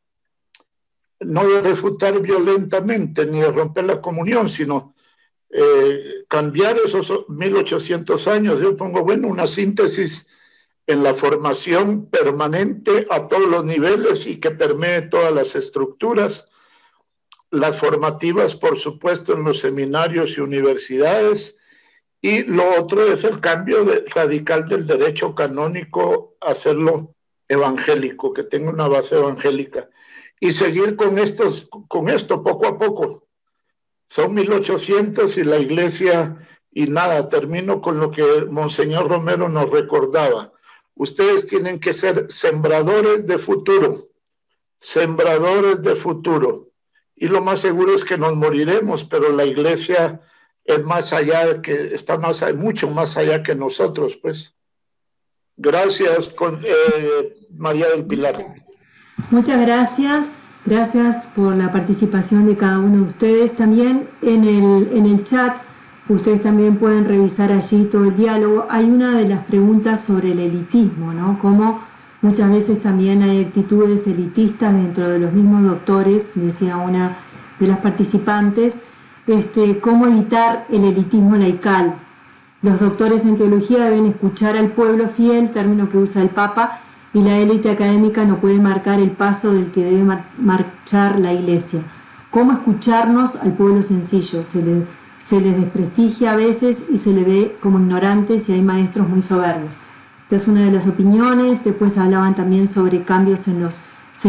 no de refutar violentamente ni de romper la comunión, sino cambiar esos 1800 años. Yo pongo, bueno, una síntesis en la formación permanente a todos los niveles y que permee todas las estructuras, las formativas, por supuesto, en los seminarios y universidades. Y lo otro es el cambio radical del derecho canónico, hacerlo evangélico, que tenga una base evangélica. Y seguir con esto poco a poco. Son 1800 y la iglesia, y nada, termino con lo que Monseñor Romero nos recordaba. Ustedes tienen que ser sembradores de futuro, sembradores de futuro. Y lo más seguro es que nos moriremos, pero la iglesia es más allá, que está mucho más allá que nosotros, pues. Gracias, María del Pilar. Muchas gracias por la participación de cada uno de ustedes. También en el chat, ustedes también pueden revisar allí todo el diálogo. Hay una de las preguntas sobre el elitismo, ¿no? Cómo muchas veces también hay actitudes elitistas dentro de los mismos doctores, decía una de las participantes. Cómo evitar el elitismo laical. Los doctores en teología deben escuchar al pueblo fiel, término que usa el Papa, y la élite académica no puede marcar el paso del que debe marchar la iglesia. ¿Cómo escucharnos al pueblo sencillo? Se les desprestigia a veces y se le ve como ignorantes y hay maestros muy soberbios. Esta es una de las opiniones. Después hablaban también sobre cambios en los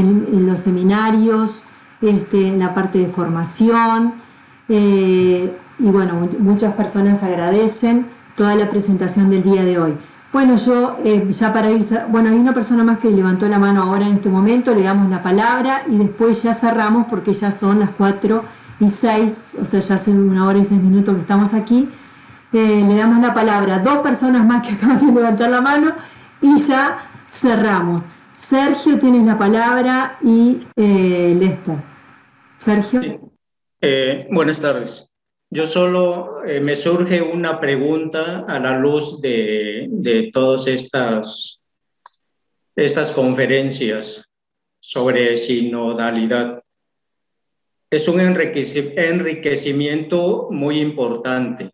seminarios, en la parte de formación. Y bueno, muchas personas agradecen toda la presentación del día de hoy. Bueno, yo ya para ir, bueno, hay una persona más que levantó la mano ahora en este momento, le damos la palabra y después ya cerramos porque ya son las 4:06, o sea, ya hace 1 hora y 6 minutos que estamos aquí. Le damos la palabra a 2 personas más que acaban de levantar la mano y ya cerramos. Sergio, tienes la palabra y Lester. Sergio. Sí. Buenas tardes. Yo solo me surge una pregunta a la luz de todas estas conferencias sobre sinodalidad. es un enriquecimiento muy importante.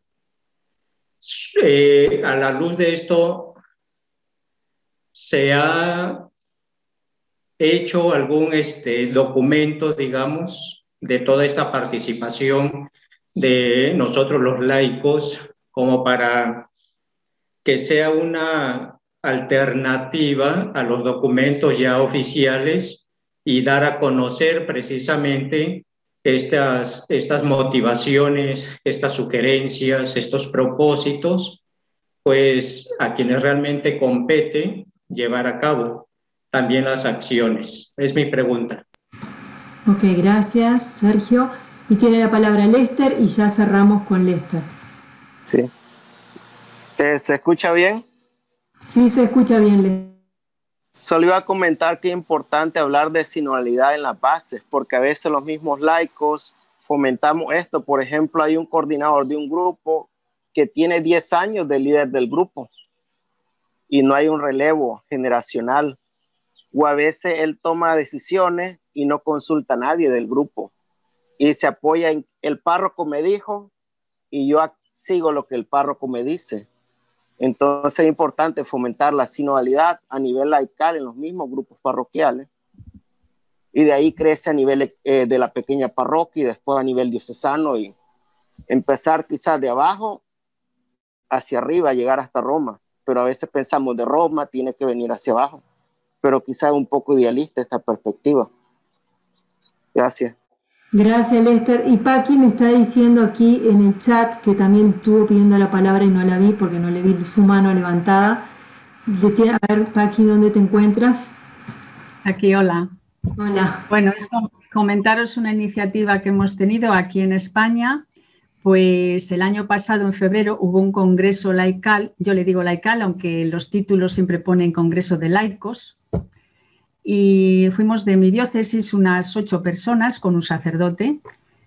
A la luz de esto, ¿se ha hecho algún documento, digamos, de toda esta participación de nosotros los laicos, como para que sea una alternativa a los documentos ya oficiales y dar a conocer precisamente estas motivaciones, estas sugerencias, estos propósitos, pues a quienes realmente compete llevar a cabo también las acciones? Es mi pregunta. Ok, gracias, Sergio. Y tiene la palabra Lester y ya cerramos con Lester. Sí. ¿Se escucha bien? Sí, se escucha bien, Lester. Solo iba a comentar que es importante hablar de sinodalidad en las bases, porque a veces los mismos laicos fomentamos esto. Por ejemplo, hay un coordinador de un grupo que tiene 10 años de líder del grupo y no hay un relevo generacional. O a veces él toma decisiones y no consulta a nadie del grupo y se apoya en el párroco me dijo y yo sigo lo que el párroco me dice. Entonces es importante fomentar la sinodalidad a nivel laical en los mismos grupos parroquiales y de ahí crece a nivel de la pequeña parroquia y después a nivel diocesano y empezar quizás de abajo hacia arriba, llegar hasta Roma, pero a veces pensamos de Roma tiene que venir hacia abajo, pero quizás un poco idealista esta perspectiva. Gracias. Gracias, Lester. Y Paqui me está diciendo aquí en el chat, que también estuvo pidiendo la palabra y no la vi porque no le vi su mano levantada. A ver, Paqui, ¿dónde te encuentras? Aquí, hola. Hola. Bueno, es comentaros una iniciativa que hemos tenido aquí en España. Pues el año pasado, en febrero, hubo un congreso laical, yo le digo laical, aunque los títulos siempre ponen Congreso de Laicos, y fuimos de mi diócesis unas 8 personas con un sacerdote.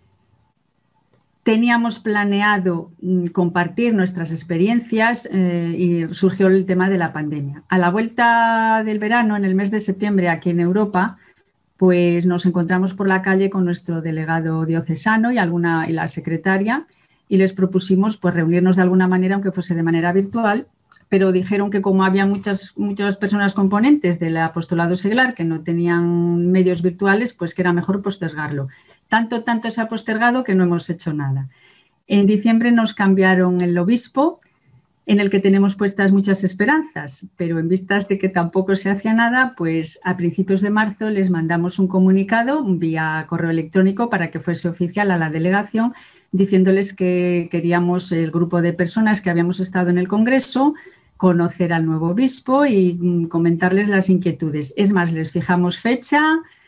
Teníamos planeado compartir nuestras experiencias y surgió el tema de la pandemia. A la vuelta del verano, en el mes de septiembre, aquí en Europa, pues nos encontramos por la calle con nuestro delegado diocesano y la secretaria y les propusimos pues reunirnos de alguna manera, aunque fuese de manera virtual, pero dijeron que como había muchas personas componentes del apostolado seglar que no tenían medios virtuales, pues que era mejor postergarlo. Tanto se ha postergado que no hemos hecho nada. En diciembre nos cambiaron el obispo, en el que tenemos puestas muchas esperanzas, pero en vistas de que tampoco se hacía nada, pues a principios de marzo les mandamos un comunicado vía correo electrónico para que fuese oficial a la delegación, diciéndoles que queríamos el grupo de personas que habíamos estado en el Congreso, conocer al nuevo obispo y comentarles las inquietudes. Es más, les fijamos fecha,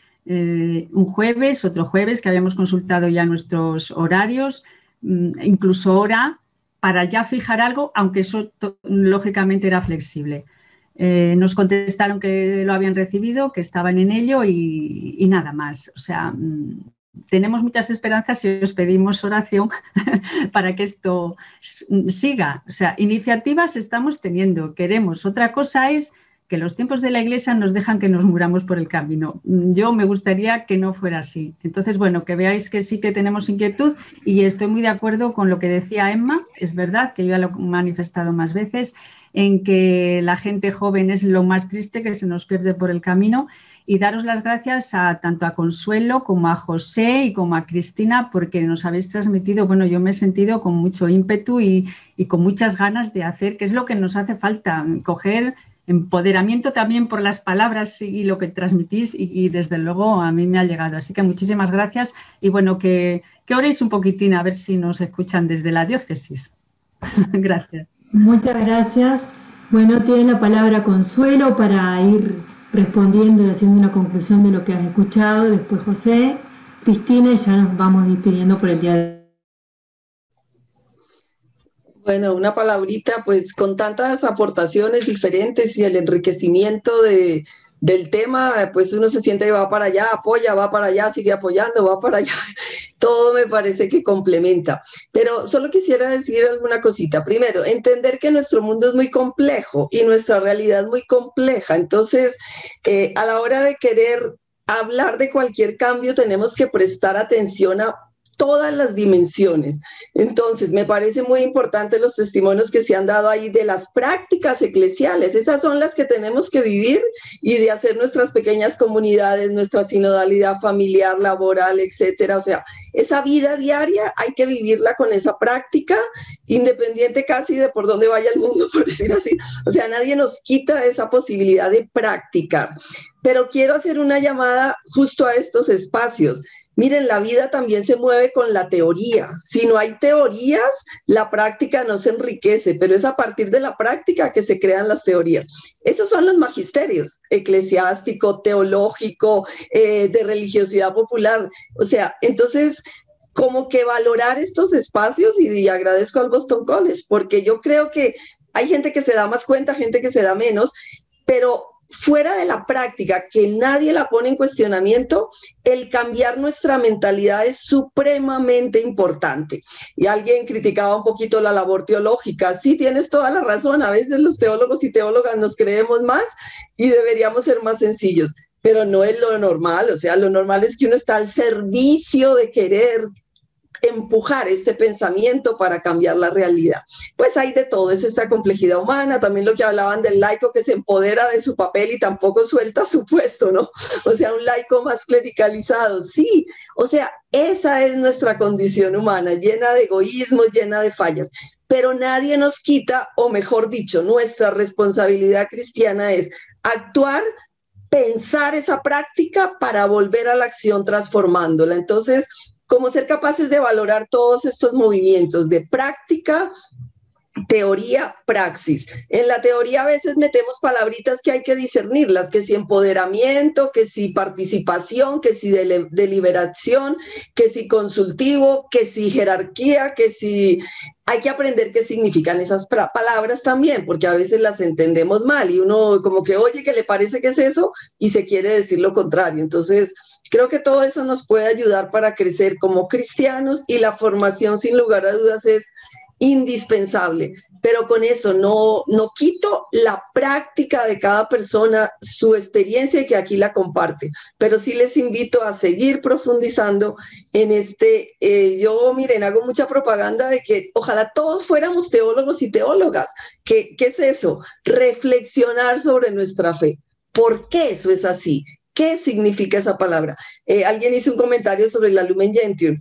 un jueves, otro jueves, que habíamos consultado ya nuestros horarios, incluso hora, para ya fijar algo, aunque eso lógicamente era flexible. Nos contestaron que lo habían recibido, que estaban en ello y nada más. O sea, tenemos muchas esperanzas y os pedimos oración para que esto siga. O sea, iniciativas estamos teniendo, queremos. Otra cosa es que los tiempos de la Iglesia nos dejan que nos muramos por el camino. Yo me gustaría que no fuera así. Entonces, bueno, que veáis que sí que tenemos inquietud y estoy muy de acuerdo con lo que decía Emma. Es verdad que yo ya lo he manifestado más veces, en que la gente joven es lo más triste que se nos pierde por el camino y daros las gracias tanto a Consuelo como a José y como a Cristina porque nos habéis transmitido, bueno, yo me he sentido con mucho ímpetu y con muchas ganas de hacer, que es lo que nos hace falta, coger empoderamiento también por las palabras y lo que transmitís y desde luego a mí me ha llegado. Así que muchísimas gracias y bueno, que oréis un poquitín a ver si nos escuchan desde la diócesis. Gracias. Muchas gracias. Bueno, tiene la palabra Consuelo para ir respondiendo y haciendo una conclusión de lo que has escuchado. Después José, Cristina y ya nos vamos despidiendo por el día de hoy. Bueno, una palabrita, pues con tantas aportaciones diferentes y el enriquecimiento del tema, pues uno se siente que va para allá, apoya, va para allá, sigue apoyando, va para allá. Todo me parece que complementa. Pero solo quisiera decir alguna cosita. Primero, entender que nuestro mundo es muy complejo y nuestra realidad muy compleja. Entonces, a la hora de querer hablar de cualquier cambio tenemos que prestar atención a todas las dimensiones. Entonces, me parece muy importante los testimonios que se han dado ahí de las prácticas eclesiales. Esas son las que tenemos que vivir y de hacer nuestras pequeñas comunidades, nuestra sinodalidad familiar, laboral, etcétera. O sea, esa vida diaria hay que vivirla con esa práctica, independiente casi de por dónde vaya el mundo, por decir así. O sea, nadie nos quita esa posibilidad de practicar. Pero quiero hacer una llamada justo a estos espacios. Miren, la vida también se mueve con la teoría. Si no hay teorías, la práctica no se enriquece, pero es a partir de la práctica que se crean las teorías. Esos son los magisterios, eclesiástico, teológico, de religiosidad popular. O sea, entonces, como que valorar estos espacios, y agradezco al Boston College, porque yo creo que hay gente que se da más cuenta, gente que se da menos, pero fuera de la práctica, que nadie la pone en cuestionamiento, el cambiar nuestra mentalidad es supremamente importante. Y alguien criticaba un poquito la labor teológica. Sí, tienes toda la razón. A veces los teólogos y teólogas nos creemos más y deberíamos ser más sencillos, pero no es lo normal. O sea, lo normal es que uno está al servicio de querer empujar este pensamiento para cambiar la realidad. Pues hay de todo, es esta complejidad humana, también lo que hablaban del laico que se empodera de su papel y tampoco suelta su puesto, ¿no? O sea, un laico más clericalizado, sí, o sea, esa es nuestra condición humana, llena de egoísmo, llena de fallas, pero nadie nos quita, o mejor dicho, nuestra responsabilidad cristiana es actuar, pensar esa práctica para volver a la acción transformándola. Entonces, como ser capaces de valorar todos estos movimientos de práctica, teoría, praxis. En la teoría a veces metemos palabritas que hay que discernirlas, que si empoderamiento, que si participación, que si deliberación, que si consultivo, que si jerarquía, que si... Hay que aprender qué significan esas palabras también, porque a veces las entendemos mal y uno como que oye que le parece que es eso y se quiere decir lo contrario. Entonces, creo que todo eso nos puede ayudar para crecer como cristianos y la formación, sin lugar a dudas, es indispensable, pero con eso no quito la práctica de cada persona, su experiencia, y que aquí la comparte, pero sí les invito a seguir profundizando en yo miren, hago mucha propaganda de que ojalá todos fuéramos teólogos y teólogas. ¿Qué es eso? Reflexionar sobre nuestra fe. ¿Por qué eso es así? ¿Qué significa esa palabra? Alguien hizo un comentario sobre la Lumen Gentium.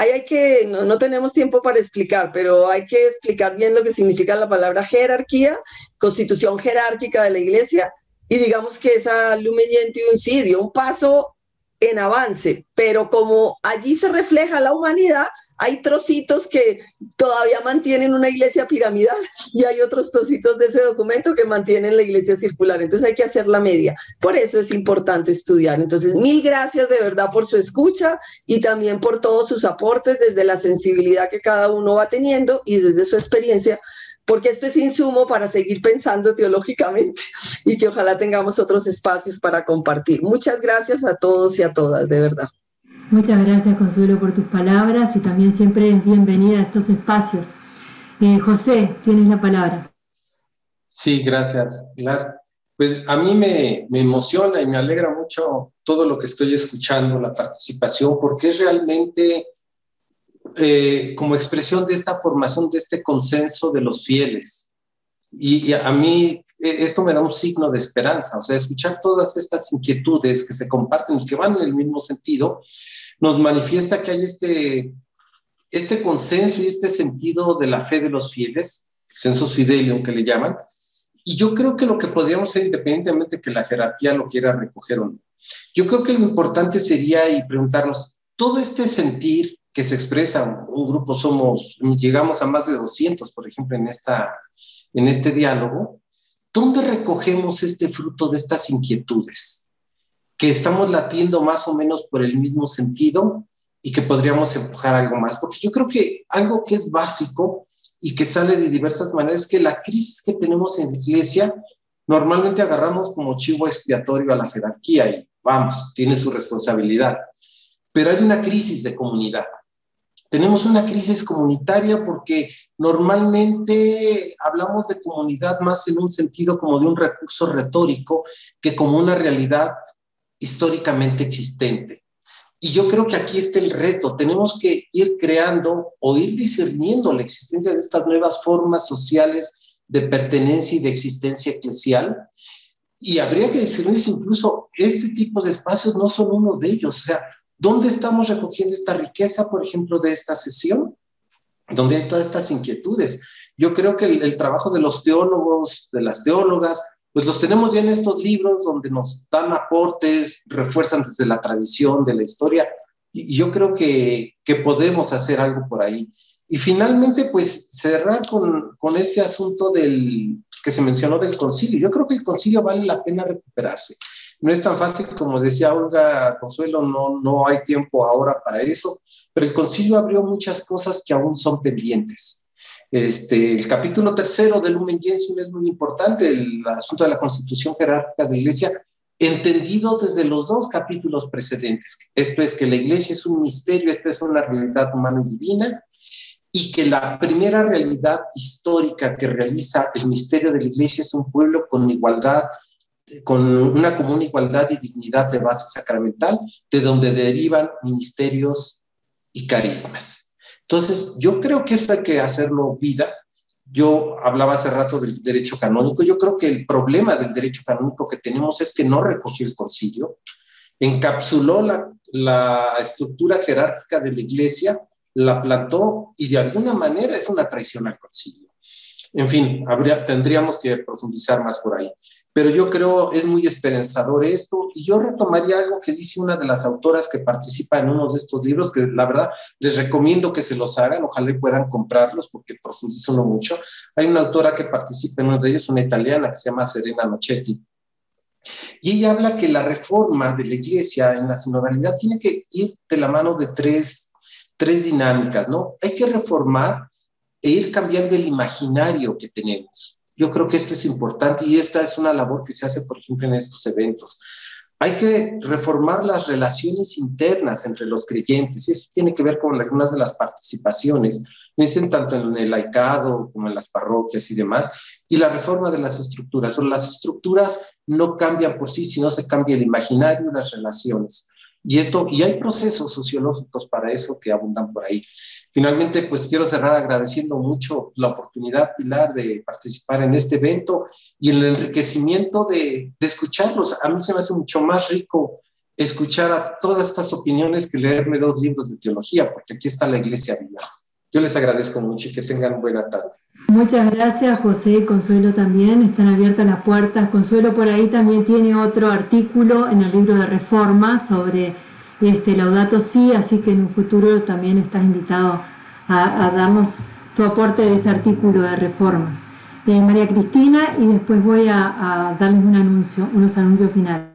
No tenemos tiempo para explicar, pero hay que explicar bien lo que significa la palabra jerarquía, constitución jerárquica de la iglesia, y digamos que esa Lumen Gentium sí dio un paso en avance, pero como allí se refleja la humanidad, hay trocitos que todavía mantienen una iglesia piramidal y hay otros trocitos de ese documento que mantienen la iglesia circular. Entonces hay que hacer la media. Por eso es importante estudiar. Entonces, mil gracias de verdad por su escucha y también por todos sus aportes desde la sensibilidad que cada uno va teniendo y desde su experiencia, porque esto es insumo para seguir pensando teológicamente y que ojalá tengamos otros espacios para compartir. Muchas gracias a todos y a todas, de verdad. Muchas gracias, Consuelo, por tus palabras y también siempre es bienvenida a estos espacios. José, tienes la palabra. Sí, gracias, Pilar. Pues a mí me emociona y me alegra mucho todo lo que estoy escuchando, la participación, porque es realmente... como expresión de esta formación, de este consenso de los fieles. Y a mí esto me da un signo de esperanza, o sea, escuchar todas estas inquietudes que se comparten y que van en el mismo sentido, nos manifiesta que hay este consenso y este sentido de la fe de los fieles, sensus fidelium que le llaman, y yo creo que lo que podríamos hacer, independientemente de que la jerarquía lo quiera recoger o no, yo creo que lo importante sería y preguntarnos, todo este sentir que se expresa, un grupo llegamos a más de 200, por ejemplo, en este diálogo, ¿dónde recogemos este fruto de estas inquietudes? Que estamos latiendo más o menos por el mismo sentido y que podríamos empujar algo más, porque yo creo que algo que es básico y que sale de diversas maneras es que la crisis que tenemos en la iglesia, normalmente agarramos como chivo expiatorio a la jerarquía y vamos, tiene su responsabilidad, pero hay una crisis de comunidad. Tenemos una crisis comunitaria porque normalmente hablamos de comunidad más en un sentido como de un recurso retórico que como una realidad históricamente existente. Y yo creo que aquí está el reto. Tenemos que ir creando o ir discerniendo la existencia de estas nuevas formas sociales de pertenencia y de existencia eclesial. Y habría que discernir si incluso este tipo de espacios no son uno de ellos. O sea, ¿dónde estamos recogiendo esta riqueza, por ejemplo, de esta sesión? Donde hay todas estas inquietudes. Yo creo que el trabajo de los teólogos, de las teólogas, pues los tenemos ya en estos libros donde nos dan aportes, refuerzan desde la tradición, de la historia, y yo creo que podemos hacer algo por ahí. Y finalmente, pues cerrar con este asunto que se mencionó del concilio. Yo creo que el concilio vale la pena recuperarse. No es tan fácil, como decía Olga Consuelo, no hay tiempo ahora para eso, pero el concilio abrió muchas cosas que aún son pendientes. El capítulo 3 del Lumen Gentium es muy importante, el asunto de la constitución jerárquica de la Iglesia, entendido desde los 2 capítulos precedentes. Esto es que la Iglesia es un misterio, esto es una realidad humana y divina, y que la primera realidad histórica que realiza el misterio de la Iglesia es un pueblo con igualdad, con una común igualdad y dignidad de base sacramental, de donde derivan ministerios y carismas. Entonces, yo creo que esto hay que hacerlo vida. Yo hablaba hace rato del derecho canónico. Yo creo que el problema del derecho canónico que tenemos es que no recogió el concilio, encapsuló la estructura jerárquica de la Iglesia, la plantó y de alguna manera es una traición al concilio. En fin, tendríamos que profundizar más por ahí. Pero yo creo es muy esperanzador esto, y yo retomaría algo que dice una de las autoras que participa en uno de estos libros, que la verdad les recomiendo que se los hagan, ojalá puedan comprarlos porque profundiza uno mucho. Hay una autora que participa en uno de ellos, una italiana que se llama Serena Nocetti, y ella habla que la reforma de la Iglesia en la sinodalidad tiene que ir de la mano de tres dinámicas, ¿no? Hay que reformar e ir cambiando el imaginario que tenemos. Yo creo que esto es importante y esta es una labor que se hace, por ejemplo, en estos eventos. Hay que reformar las relaciones internas entre los creyentes, y eso tiene que ver con algunas de las participaciones, dicen tanto en el laicado como en las parroquias y demás, y la reforma de las estructuras. Pero las estructuras no cambian por sí, sino se cambia el imaginario y las relaciones. Y hay procesos sociológicos para eso que abundan por ahí. Finalmente, pues quiero cerrar agradeciendo mucho la oportunidad, Pilar, de participar en este evento y el enriquecimiento de escucharlos. A mí se me hace mucho más rico escuchar a todas estas opiniones que leerme 2 libros de teología, porque aquí está la Iglesia viva. Yo les agradezco mucho y que tengan buena tarde. Muchas gracias, José. Consuelo también, están abiertas las puertas. Consuelo por ahí también tiene otro artículo en el libro de Reforma sobre Laudato Si, así que en un futuro también estás invitado a darnos tu aporte de ese artículo de Reformas. María Cristina, y después voy a darles unos anuncios finales.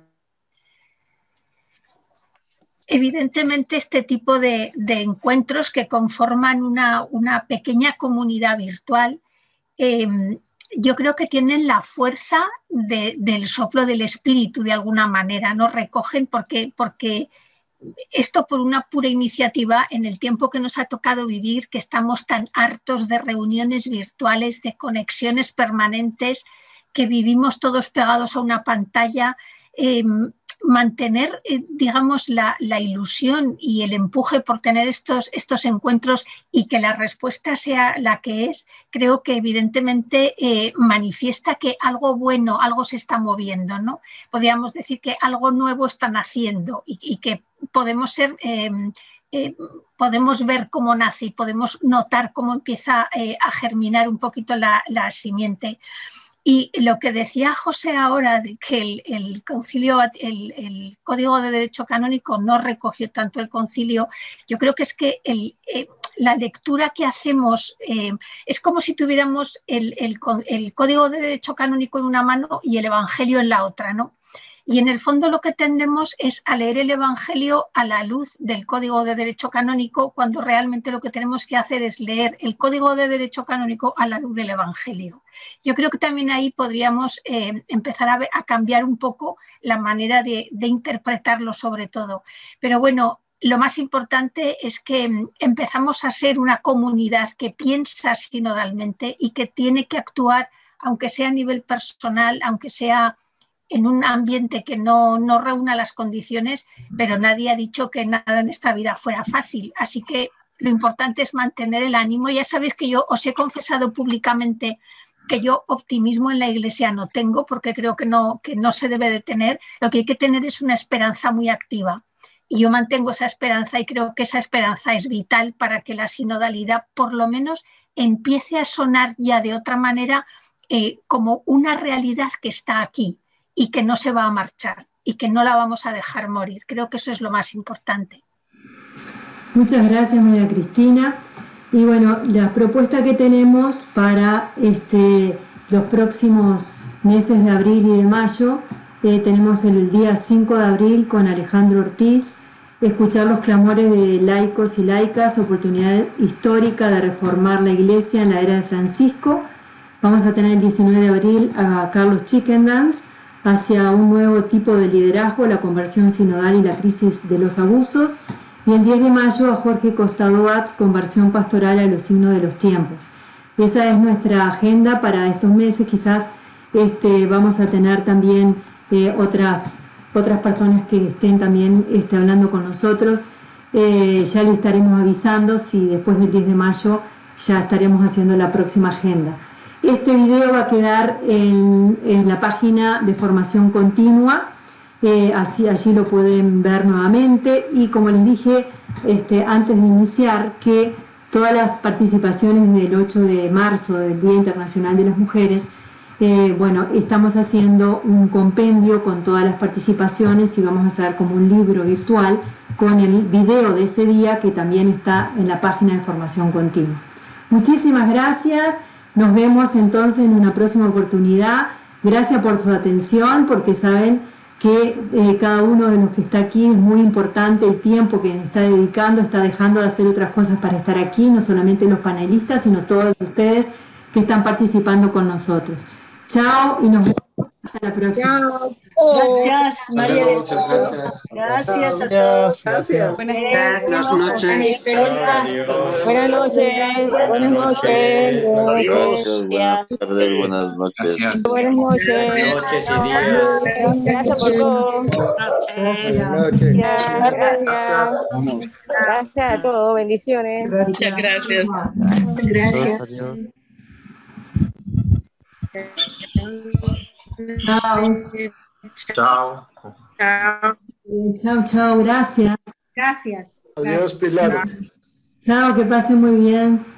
Evidentemente, este tipo de encuentros que conforman una pequeña comunidad virtual, yo creo que tienen la fuerza del soplo del espíritu de alguna manera, ¿no? Recogen porque esto por una pura iniciativa en el tiempo que nos ha tocado vivir, que estamos tan hartos de reuniones virtuales, de conexiones permanentes, que vivimos todos pegados a una pantalla, mantener, digamos, la ilusión y el empuje por tener estos encuentros y que la respuesta sea la que es, creo que evidentemente manifiesta que algo bueno, algo se está moviendo, ¿no? Podríamos decir que algo nuevo están haciendo y que podemos ser... podemos ver cómo nace y podemos notar cómo empieza a germinar un poquito la simiente. Y lo que decía José ahora, de que el concilio, el Código de Derecho Canónico no recogió tanto el concilio, yo creo que es que la lectura que hacemos es como si tuviéramos el Código de Derecho Canónico en una mano y el Evangelio en la otra, ¿no? Y en el fondo lo que tendemos es a leer el Evangelio a la luz del Código de Derecho Canónico, cuando realmente lo que tenemos que hacer es leer el Código de Derecho Canónico a la luz del Evangelio. Yo creo que también ahí podríamos empezar a cambiar un poco la manera de interpretarlo sobre todo. Pero bueno, lo más importante es que empezamos a ser una comunidad que piensa sinodalmente y que tiene que actuar, aunque sea a nivel personal, aunque sea en un ambiente que no reúna las condiciones, pero nadie ha dicho que nada en esta vida fuera fácil. Así que lo importante es mantener el ánimo. Ya sabéis que yo os he confesado públicamente que yo optimismo en la Iglesia no tengo, porque creo que no se debe de tener. Lo que hay que tener es una esperanza muy activa. Y yo mantengo esa esperanza y creo que esa esperanza es vital para que la sinodalidad por lo menos empiece a sonar ya de otra manera como una realidad que está aquí y que no se va a marchar y que no la vamos a dejar morir. Creo que eso es lo más importante. Muchas gracias, María Cristina. Y bueno, la propuesta que tenemos para los próximos meses de abril y de mayo, tenemos el día 5 de abril con Alejandro Ortiz, escuchar los clamores de laicos y laicas, oportunidad histórica de reformar la Iglesia en la era de Francisco. Vamos a tener el 19 de abril a Carlos Chickendance, hacia un nuevo tipo de liderazgo, la conversión sinodal y la crisis de los abusos. Y el 10 de mayo a Jorge Costadoat, conversión pastoral a los signos de los tiempos. Esa es nuestra agenda para estos meses. Quizás vamos a tener también otras personas que estén también hablando con nosotros. Ya le estaremos avisando si después del 10 de mayo ya estaremos haciendo la próxima agenda. Este video va a quedar en la página de formación continua. Allí lo pueden ver nuevamente y como les dije antes de iniciar, que todas las participaciones del 8 de marzo del Día Internacional de las Mujeres, estamos haciendo un compendio con todas las participaciones y vamos a hacer como un libro virtual con el video de ese día que también está en la página de formación continua. Muchísimas gracias, nos vemos entonces en una próxima oportunidad. Gracias por su atención, porque saben que cada uno de los que está aquí es muy importante el tiempo que está dedicando, está dejando de hacer otras cosas para estar aquí, no solamente los panelistas, sino todos ustedes que están participando con nosotros. Chao y nos vemos hasta la próxima. Chao. Gracias, María. Gracias a todos. Gracias. Buenas noches. Buenas noches. Buenas noches. Adiós. Buenas tardes. Buenas noches. Buenas noches. Buenas noches y días. Gracias por todo. Gracias. Gracias a todos. Bendiciones. Muchas gracias. Gracias. Chao. Chao. Chao, gracias. Adiós, Pilar. Chao, que pasen muy bien.